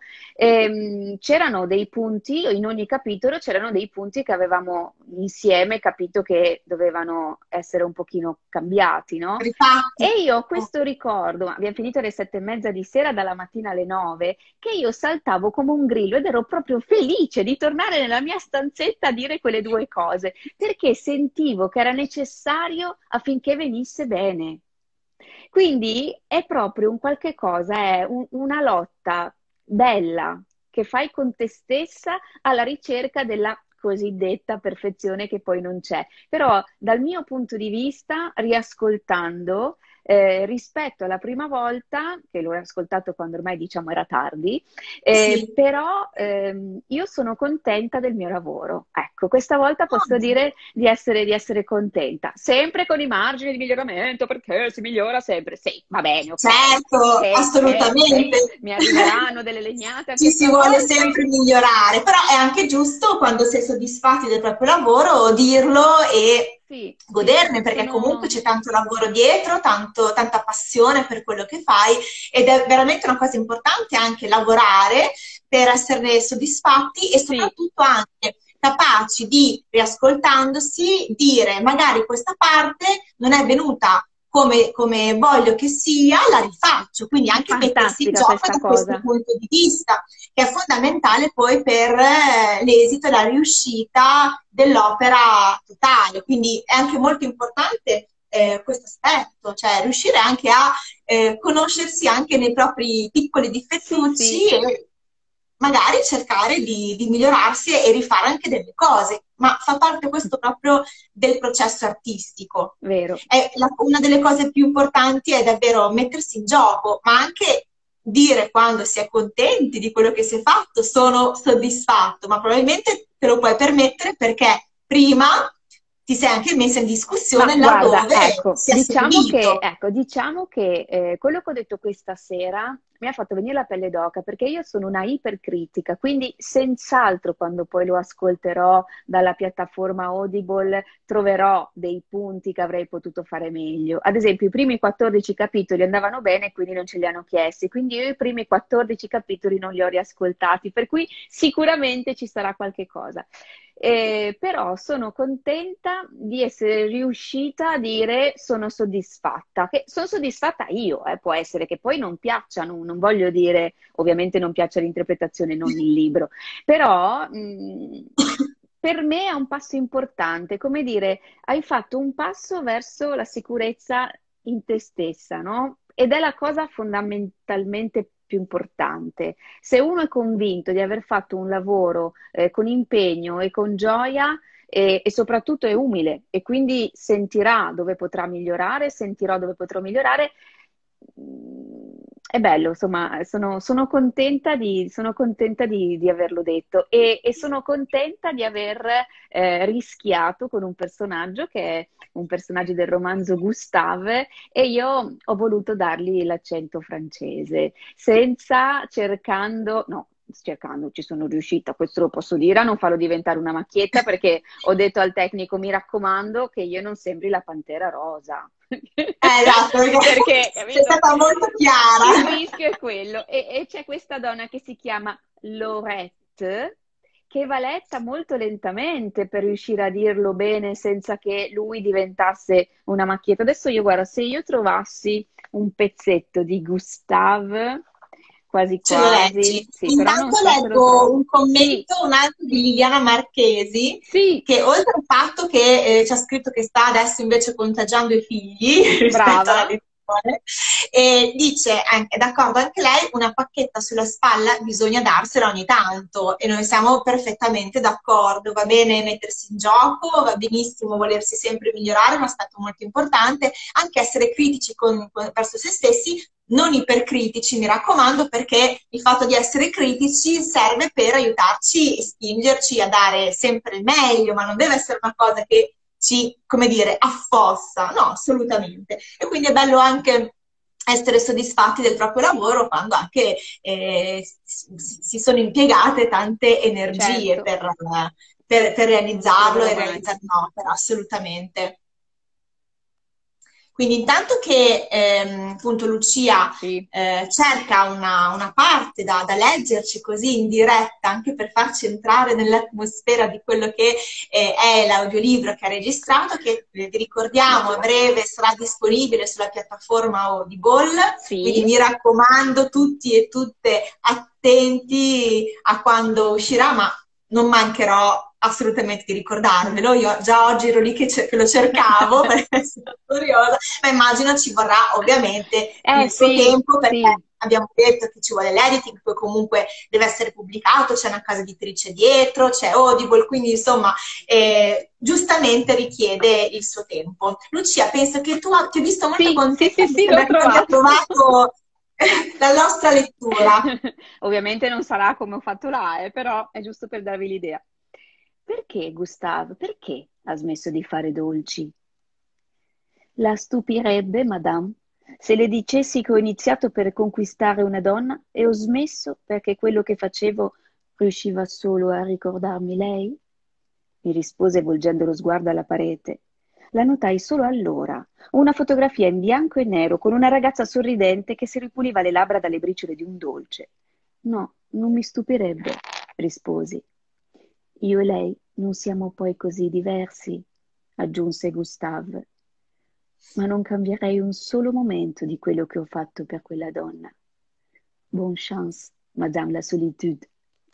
c'erano dei punti, in ogni capitolo c'erano dei punti che avevamo insieme capito che dovevano essere un pochino cambiati, no? Rifatti. E io ho questo ricordo, abbiamo finito alle 7:30 di sera, dalla mattina alle 9, che io saltavo come un grillo ed ero proprio felice di tornare nella mia stanzetta a dire quelle due cose, perché sentivo che era necessario affinché venisse bene. Quindi è proprio un qualche cosa, è una lotta bella che fai con te stessa alla ricerca della cosiddetta perfezione che poi non c'è. Però dal mio punto di vista, riascoltando, rispetto alla prima volta, che l'ho ascoltato quando ormai diciamo era tardi, Sì. però io sono contenta del mio lavoro. Ecco, questa volta posso Ottimo. dire di essere contenta, sempre con i margini di miglioramento, perché si migliora sempre. Sì, va bene, ok. Certo, Sì, assolutamente. mi arriveranno delle legnate Ci anche si vuole stavolta. sempre migliorare, però è anche giusto quando si è soddisfatti del proprio lavoro dirlo e Sì, sì, goderne, perché comunque sono... c'è tanto lavoro dietro, tanta passione per quello che fai ed è veramente una cosa importante anche lavorare per esserne soddisfatti e Sì, soprattutto anche capaci di, riascoltandosi, dire magari questa parte non è venuta come voglio che sia, la rifaccio. Quindi è anche mettersi in fantastica gioco questa da questo cosa. punto di vista, che è fondamentale poi per l'esito e la riuscita dell'opera totale. Quindi è anche molto importante questo aspetto, cioè riuscire anche a conoscersi anche nei propri piccoli Sì, sì, difettucci e magari cercare di migliorarsi e rifare anche delle cose, ma fa parte questo proprio del processo artistico. vero. Una delle cose più importanti è davvero mettersi in gioco, ma anche dire quando si è contenti di quello che si è fatto, sono soddisfatto, ma probabilmente te lo puoi permettere perché prima ti sei anche messa in Ma discussione guarda, laddove si è servito. diciamo che quello che ho detto questa sera mi ha fatto venire la pelle d'oca perché io sono una ipercritica, quindi senz'altro quando poi lo ascolterò dalla piattaforma Audible troverò dei punti che avrei potuto fare meglio. Ad esempio, i primi 14 capitoli andavano bene, quindi non ce li hanno chiesti, quindi io i primi 14 capitoli non li ho riascoltati, per cui sicuramente ci sarà qualche cosa. Però sono contenta di essere riuscita a dire sono soddisfatta, che sono soddisfatta io, può essere che poi non piaccia, non voglio dire, ovviamente non piaccia l'interpretazione, non il libro, però per me è un passo importante, come dire, hai fatto un passo verso la sicurezza in te stessa, no? Ed è la cosa fondamentalmente più importante. Se uno è convinto di aver fatto un lavoro con impegno e con gioia e soprattutto è umile e quindi sentirà dove potrà migliorare, sentirò dove potrò migliorare, è bello, insomma, sono contenta di averlo detto e sono contenta di aver rischiato con un personaggio che è un personaggio del romanzo Gustave e io ho voluto dargli l'accento francese, senza cercando, no, cercando, ci sono riuscita, questo lo posso dire, a non farlo diventare una macchietta perché ho detto al tecnico, mi raccomando che io non sembri la Pantera Rosa. Esatto, perché Perché, sei capito? stata molto Il chiara. rischio è quello. E c'è questa donna che si chiama Laurette, che va letta molto lentamente per riuscire a dirlo bene senza che lui diventasse una macchietta. Adesso io guarda, se io trovassi un pezzetto di Gustave, quasi Ce lo quasi, leggi. sì, però non Intanto so se lo leggo trovo. un Sì, commento, un altro di Liliana Marchesi, sì, che oltre al fatto che ci ha scritto che sta adesso invece contagiando i figli rispetto alla brava. lezione, dice, è d'accordo anche lei, una pacchetta sulla spalla bisogna darsela ogni tanto e noi siamo perfettamente d'accordo, va bene mettersi in gioco, va benissimo volersi sempre migliorare, è un aspetto molto importante, anche essere critici verso se stessi, non ipercritici, mi raccomando, perché il fatto di essere critici serve per aiutarci e spingerci a dare sempre il meglio, ma non deve essere una cosa che ci, come dire, affossa, no, assolutamente. E quindi è bello anche essere soddisfatti del proprio lavoro quando anche si sono impiegate tante energie Certo, per non ci realizzarlo troverò e mai. realizzare un'opera, assolutamente. Quindi intanto che appunto Lucia Sì, cerca una parte da leggerci così in diretta, anche per farci entrare nell'atmosfera di quello che è l'audiolibro che ha registrato, che vi ricordiamo a breve sarà disponibile sulla piattaforma Audible, quindi sì, mi raccomando tutti e tutte attenti a quando uscirà, ma non mancherò assolutamente di ricordarvelo. Io già oggi ero lì che lo cercavo perché sono curiosa, ma immagino ci vorrà ovviamente il suo sì, tempo perché sì. abbiamo detto che ci vuole l'editing, poi comunque deve essere pubblicato, c'è una casa editrice dietro, c'è Audible, quindi insomma giustamente richiede il suo tempo. Lucia, penso che ti ho visto molto Sì, sì, contenta, sì, mi sì, l'ho sembra che tu abbia trovato. trovato la nostra lettura. Ovviamente non sarà come ho fatto là, però è giusto per darvi l'idea. Perché, Gustavo, perché ha smesso di fare dolci? La stupirebbe, madame, se le dicessi che ho iniziato per conquistare una donna e ho smesso perché quello che facevo riusciva solo a ricordarmi lei? Mi rispose volgendo lo sguardo alla parete. La notai solo allora, una fotografia in bianco e nero con una ragazza sorridente che si ripuliva le labbra dalle briciole di un dolce. No, non mi stupirebbe, risposi. Io e lei non siamo poi così diversi, aggiunse Gustave, ma non cambierei un solo momento di quello che ho fatto per quella donna. Bonne chance, Madame la Solitude.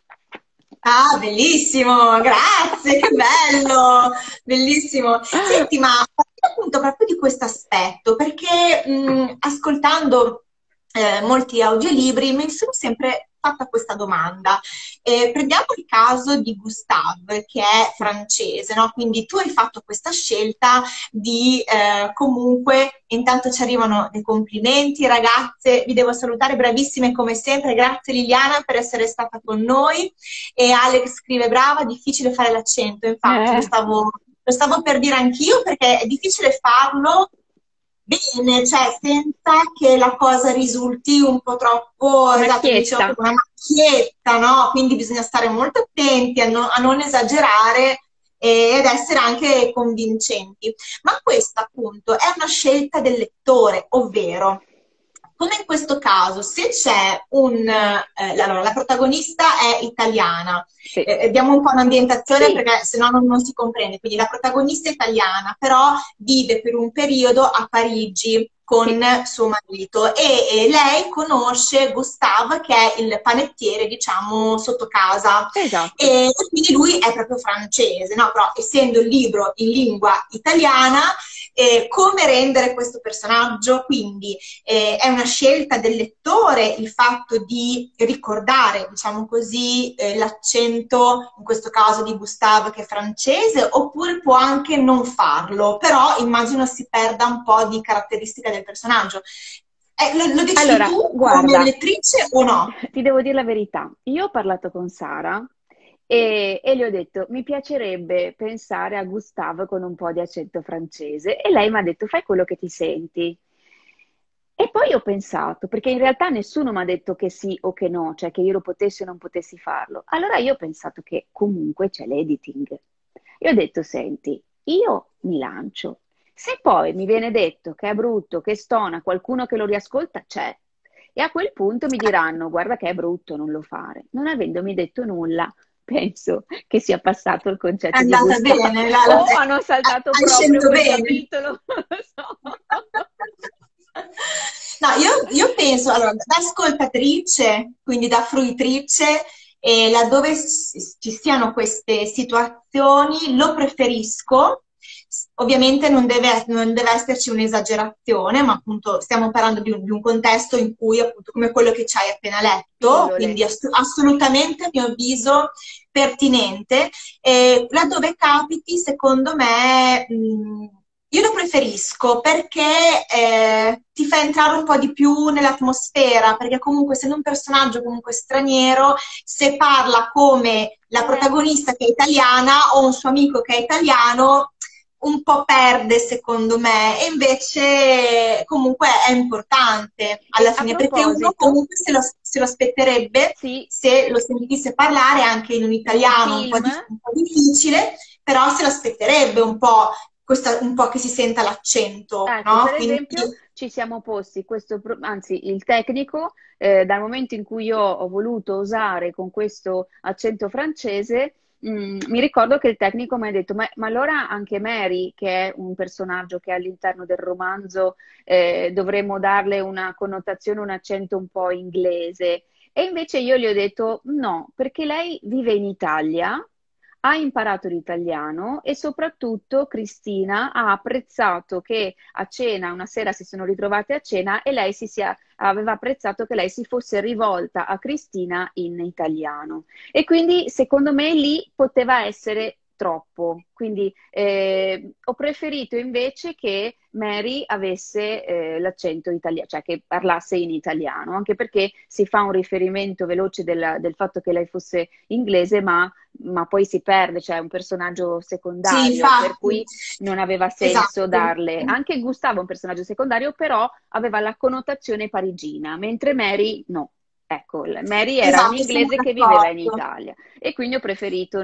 Ah, bellissimo, grazie, che bello, bellissimo. Senti, ma parliamo appunto proprio di questo aspetto, perché ascoltando molti audiolibri mi sono sempre fatta questa domanda. Prendiamo il caso di Gustave, che è francese, no? Quindi tu hai fatto questa scelta di comunque, intanto ci arrivano dei complimenti, ragazze, vi devo salutare, bravissime come sempre, grazie Liliana per essere stata con noi. E Alex scrive brava, difficile fare l'accento, infatti Eh, lo stavo per dire anch'io perché è difficile farlo bene, cioè senza che la cosa risulti un po' troppo, esatto, come dicevo macchietta. prima, una macchietta, no? Quindi bisogna stare molto attenti a non esagerare ed essere anche convincenti. Ma questa appunto è una scelta del lettore, ovvero come in questo caso, se c'è allora, la protagonista è italiana, Sì, diamo un po' un'ambientazione sì, perché se no non si comprende, quindi la protagonista è italiana, però vive per un periodo a Parigi con sì, suo marito e lei conosce Gustave che è il panettiere, diciamo, sotto casa esatto. e quindi lui è proprio francese, no? Però essendo il libro in lingua italiana, come rendere questo personaggio? Quindi è una scelta del lettore il fatto di ricordare, diciamo così, l'accento, in questo caso di Gustave che è francese, oppure può anche non farlo, però immagino si perda un po' di caratteristica del personaggio. Lo decidi Allora, tu come guarda, lettrice o no? ti devo dire la verità. Io ho parlato con Sara e le ho detto, mi piacerebbe pensare a Gustave con un po' di accento francese. E lei mi ha detto, fai quello che ti senti. E poi ho pensato, perché in realtà nessuno mi ha detto che sì o che no, cioè che io lo potessi o non potessi farlo. Allora io ho pensato che comunque c'è l'editing. E ho detto, senti, io mi lancio. Se poi mi viene detto che è brutto, che stona, qualcuno che lo riascolta, c'è. E a quel punto mi diranno, guarda che è brutto, non lo fare. Non avendomi detto nulla, penso che sia passato il È concetto di andata Gustavo. bene, O hanno saltato hai proprio scelto quel bene. capitolo, non lo so. No, io penso, allora, da ascoltatrice, quindi da fruitrice, laddove ci siano queste situazioni, lo preferisco. Ovviamente non deve esserci un'esagerazione, ma appunto stiamo parlando di un contesto in cui, appunto, come quello che ci hai appena letto, Pillole. quindi assolutamente, a mio avviso, pertinente. Laddove capiti, secondo me, io lo preferisco perché ti fa entrare un po' di più nell'atmosfera, perché comunque essendo un personaggio comunque straniero, se parla come la Eh, protagonista che è italiana o un suo amico che è italiano, un po' perde secondo me, e invece comunque è importante e alla a fine, perché uno proposito, comunque se lo aspetterebbe sì, se lo sentisse parlare anche in un in un italiano un po', film, un po' difficile, però se lo aspetterebbe un po' che si senta l'accento, ecco, no? per Quindi esempio, ci siamo posti questo, anzi, il tecnico, dal momento in cui io ho voluto osare con questo accento francese, mi ricordo che il tecnico mi ha detto, ma allora anche Mary, che è un personaggio che all'interno del romanzo dovremmo darle una connotazione, un accento un po' inglese. E invece io gli ho detto no, perché lei vive in Italia, ha imparato l'italiano e soprattutto Cristina ha apprezzato che a cena, una sera si sono ritrovate a cena e lei aveva apprezzato che lei si fosse rivolta a Cristina in italiano. E quindi secondo me lì poteva essere troppo. Quindi ho preferito invece che Mary avesse l'accento italiano, cioè che parlasse in italiano, anche perché si fa un riferimento veloce del fatto che lei fosse inglese, ma poi si perde, cioè è un personaggio sì, secondario, per infatti, cui non aveva senso esatto. darle. Anche Gustavo è un personaggio secondario, però aveva la connotazione parigina, mentre Mary no. Ecco, Mary era Esatto, siamo un'inglese che viveva in d'accordo. Italia e quindi ho preferito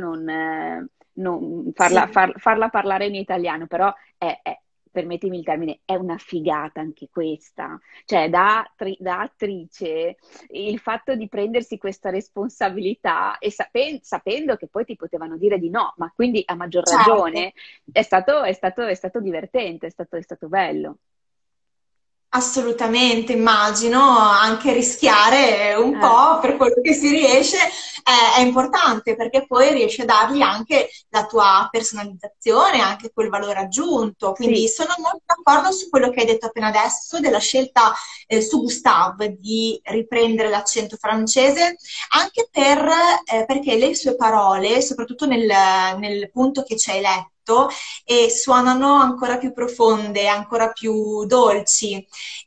non Sì. farla parlare in italiano, però permettimi il termine, è una figata anche questa. Cioè, da attrice, il fatto di prendersi questa responsabilità e sapendo che poi ti potevano dire di no, ma quindi a maggior Certo. ragione, è stato divertente, è stato bello. Assolutamente, immagino anche rischiare un Eh, po' per quello che si riesce è importante perché poi riesci a dargli anche la tua personalizzazione, anche quel valore aggiunto. Quindi sì, sono molto d'accordo su quello che hai detto appena adesso della scelta su Gustave di riprendere l'accento francese, anche perché le sue parole, soprattutto nel punto che ci hai letto, suonano ancora più profonde, ancora più dolci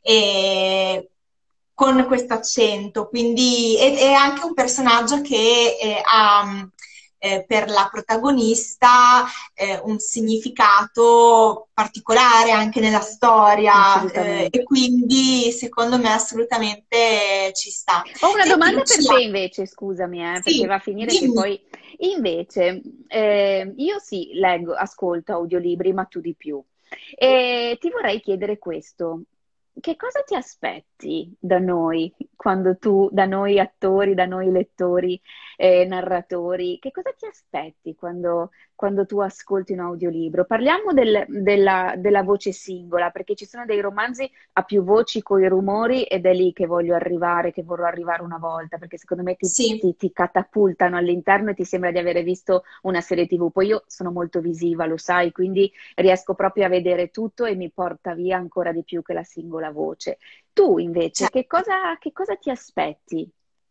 e con questo accento. Quindi è anche un personaggio che ha per la protagonista un significato particolare anche nella storia e assolutamente. quindi secondo me assolutamente ci sta. Ho una Senti domanda per te Lucia, invece, scusami, perché va sì, a finire che dimmi. poi invece io sì, leggo, ascolto audiolibri, ma tu di più. E ti vorrei chiedere questo. Che cosa ti aspetti da noi quando tu, da noi attori, da noi lettori, narratori, che cosa ti aspetti quando tu ascolti un audiolibro? Parliamo della voce singola, perché ci sono dei romanzi a più voci con i rumori ed è lì che voglio arrivare, che vorrò arrivare una volta, perché secondo me Sì. ti catapultano all'interno e ti sembra di avere visto una serie TV. Poi io sono molto visiva, lo sai, quindi riesco proprio a vedere tutto e mi porta via ancora di più che la singola voce. Tu invece, Certo. che cosa ti aspetti?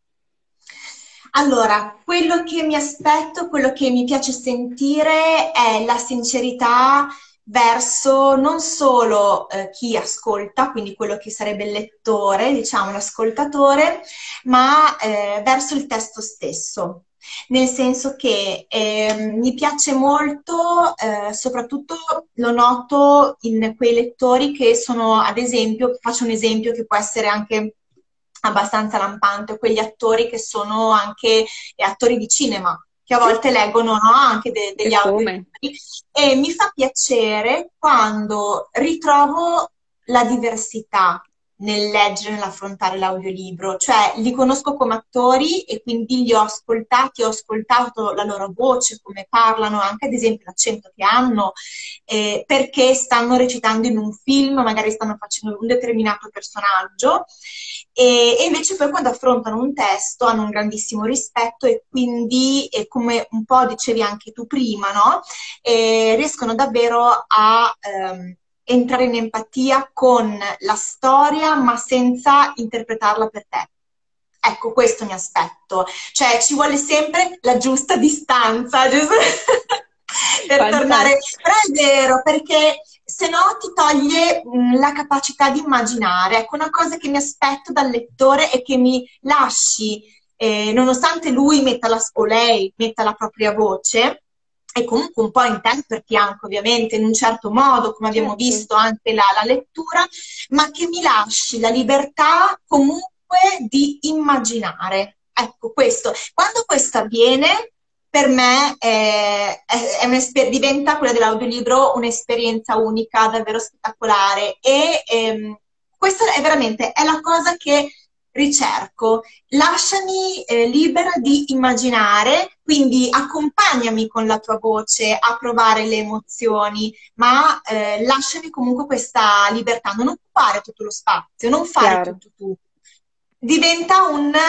Allora, quello che mi aspetto, quello che mi piace sentire è la sincerità verso non solo chi ascolta, quindi quello che sarebbe il lettore, diciamo l'ascoltatore, ma verso il testo stesso. Nel senso che mi piace molto, soprattutto lo noto in quei lettori che sono, ad esempio, faccio un esempio che può essere anche abbastanza lampante, quegli attori che sono anche attori di cinema, che a Sì, volte leggono, no, anche degli e come? audiolibri, e mi fa piacere quando ritrovo la diversità nel leggere, nell'affrontare l'audiolibro, cioè li conosco come attori e quindi li ho ascoltati, ho ascoltato la loro voce, come parlano, anche ad esempio l'accento che hanno, perché stanno recitando in un film, magari stanno facendo un determinato personaggio, e invece poi quando affrontano un testo hanno un grandissimo rispetto e quindi, come un po' dicevi anche tu prima, no? Riescono davvero a entrare in empatia con la storia, ma senza interpretarla per te. Ecco, questo mi aspetto. Cioè, ci vuole sempre la giusta distanza, giusto? Per tornare. Fantastico. Però è vero, perché se no ti toglie la capacità di immaginare. Ecco, una cosa che mi aspetto dal lettore è che mi lasci, nonostante lui metta o lei metta la propria voce, e comunque un po' interpreti anche ovviamente in un certo modo, come abbiamo Certo. visto anche la lettura, ma che mi lasci la libertà comunque di immaginare. Ecco, questo. Quando questo avviene, per me diventa quella dell'audiolibro un'esperienza unica, davvero spettacolare. E questa è veramente è la cosa che ricerco. Lasciami libera di immaginare, quindi accompagnami con la tua voce a provare le emozioni, ma lasciami comunque questa libertà, non occupare tutto lo spazio, non fare Chiaro. tutto tu. Diventa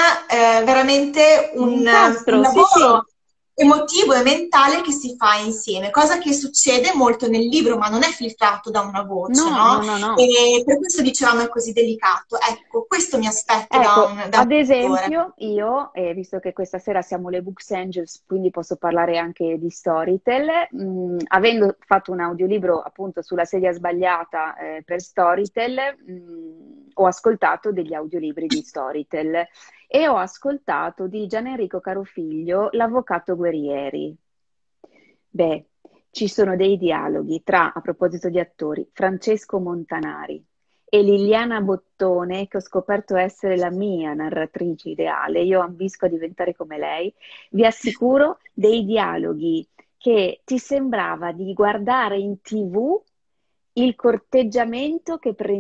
veramente Un un incastro, sì, sì. lavoro emotivo e mentale che si fa insieme, cosa che succede molto nel libro, ma non è filtrato da una voce, No, no? no, no, no. E per questo dicevamo è così delicato. Ecco, questo mi aspetto Ecco, da un ad lettore. esempio, io, visto che questa sera siamo le Books Angels, quindi posso parlare anche di Storytel, avendo fatto un audiolibro appunto sulla sedia sbagliata per Storytel, ho ascoltato degli audiolibri di Storytel e ho ascoltato di Gianenrico Carofiglio, L'Avvocato Guerrieri. Beh, ci sono dei dialoghi tra, a proposito di attori, Francesco Montanari e Liliana Bottone, che ho scoperto essere la mia narratrice ideale. Io ambisco a diventare come lei. Vi assicuro dei dialoghi che ti sembrava di guardare in TV il corteggiamento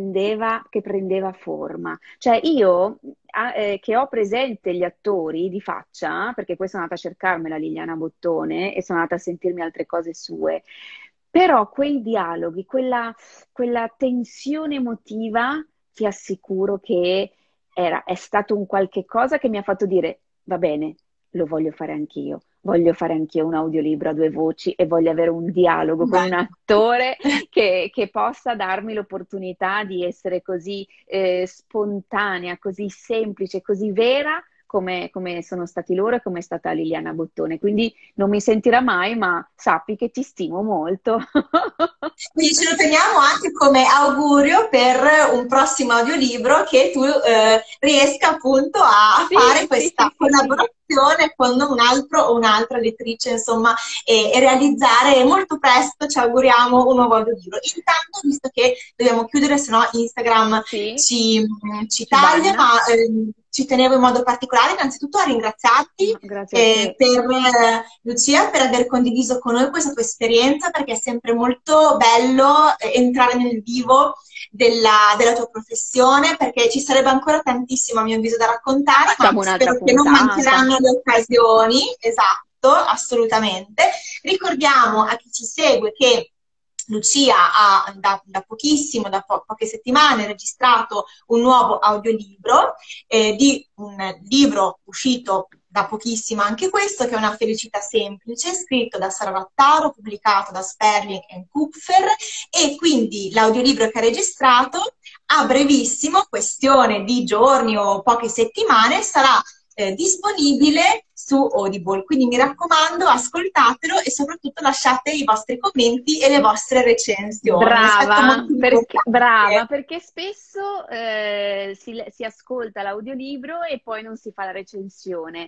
che prendeva forma. Cioè io, che ho presente gli attori di faccia, perché poi sono andata a cercarmela Liliana Bottone e sono andata a sentirmi altre cose sue, però quei dialoghi, quella tensione emotiva, ti assicuro che è stato un qualche cosa che mi ha fatto dire, va bene, lo voglio fare anch'io. Voglio fare anch'io un audiolibro a due voci e voglio avere un dialogo con un Beh. attore che possa darmi l'opportunità di essere così spontanea, così semplice, così vera come sono stati loro e come è stata Liliana Bottone. Quindi non mi sentirà mai, ma sappi che ti stimo molto. Quindi ce lo teniamo anche come augurio per un prossimo audiolibro che tu riesca appunto a Sì, fare sì, questa sì, sì, sì. collaborazione con un altro o un'altra lettrice, insomma, e realizzare molto presto, ci auguriamo, un nuovo audiolibro. Intanto, visto che dobbiamo chiudere, se no Instagram Sì, ci ci taglia, banna. ma ci tenevo in modo particolare innanzitutto a ringraziarti Grazie a te. per Lucia, per aver condiviso con noi questa tua esperienza, perché è sempre molto bello entrare nel vivo della tua professione, perché ci sarebbe ancora tantissimo a mio avviso da raccontare, ma Facciamo un'altra spero che non puntata. mancheranno le occasioni, esatto, assolutamente. Ricordiamo a chi ci segue che Lucia ha da pochissimo, da poche settimane, registrato un nuovo audiolibro di un libro uscito da pochissimo anche questo, che è Una felicità semplice, scritto da Sara Vattaro, pubblicato da Sperling Kupfer, e quindi l'audiolibro che ha registrato a brevissimo, questione di giorni o poche settimane, sarà disponibile su Audible. Quindi mi raccomando, ascoltatelo e soprattutto lasciate i vostri commenti e le vostre recensioni. Brava, perché spesso si ascolta l'audiolibro e poi non si fa la recensione.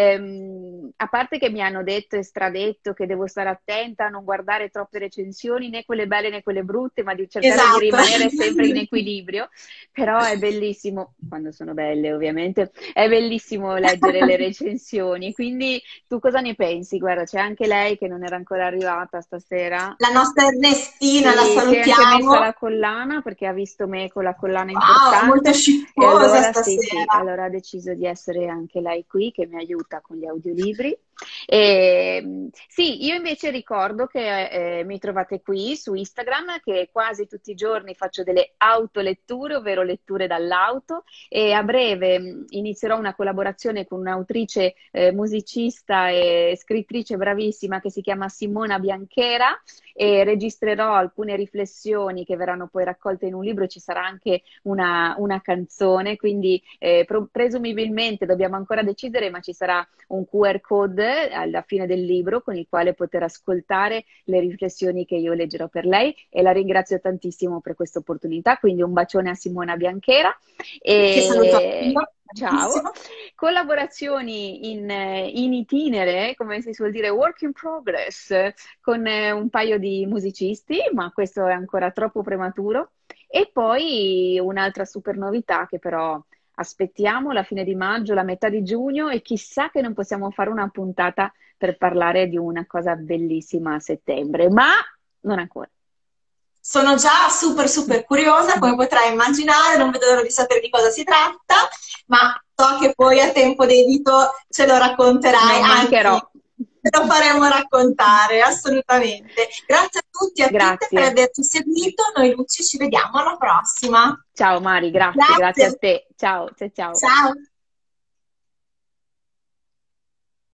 A parte che mi hanno detto e stradetto che devo stare attenta a non guardare troppe recensioni, né quelle belle né quelle brutte, ma di cercare di Esatto. rimanere sempre in equilibrio. Però è bellissimo, quando sono belle ovviamente, è bellissimo leggere le recensioni. Quindi tu cosa ne pensi? Guarda, c'è anche lei che non era ancora arrivata stasera. La nostra Ernestina, la Sì, si è anche messa salutiamo. la collana perché ha visto me con la collana Wow, molto importante e sciccosa allora sì, stasera. allora ha deciso di essere anche lei qui che mi aiuta con gli audiolibri. E, sì, io invece ricordo che mi trovate qui su Instagram, che quasi tutti i giorni faccio delle autoletture, ovvero letture dall'auto, e a breve inizierò una collaborazione con un'autrice musicista e scrittrice bravissima che si chiama Simona Bianchera, e registrerò alcune riflessioni che verranno poi raccolte in un libro. Ci sarà anche una canzone, quindi presumibilmente dobbiamo ancora decidere, ma ci sarà un QR code alla fine del libro con il quale poter ascoltare le riflessioni che io leggerò per lei, e la ringrazio tantissimo per questa opportunità. Quindi un bacione a Simona Bianchera Che saluto e anch'io. ciao. Tantissimo. Collaborazioni in itinere, come si suol dire, work in progress, con un paio di musicisti, ma questo è ancora troppo prematuro. E poi un'altra super novità che però aspettiamo la fine di maggio, la metà di giugno, e chissà che non possiamo fare una puntata per parlare di una cosa bellissima a settembre, ma non ancora. Sono già super curiosa, come potrai immaginare, non vedo l'ora di sapere di cosa si tratta, ma so che poi a tempo debito ce lo racconterai, Non anzi, mancherò. ce lo faremo raccontare, assolutamente. Grazie a tutti e a tutte per Grazie. averci seguito, noi Luci ci vediamo alla prossima. Ciao Mari, grazie a Grazie, te. Ciao, ciao, ciao. ciao.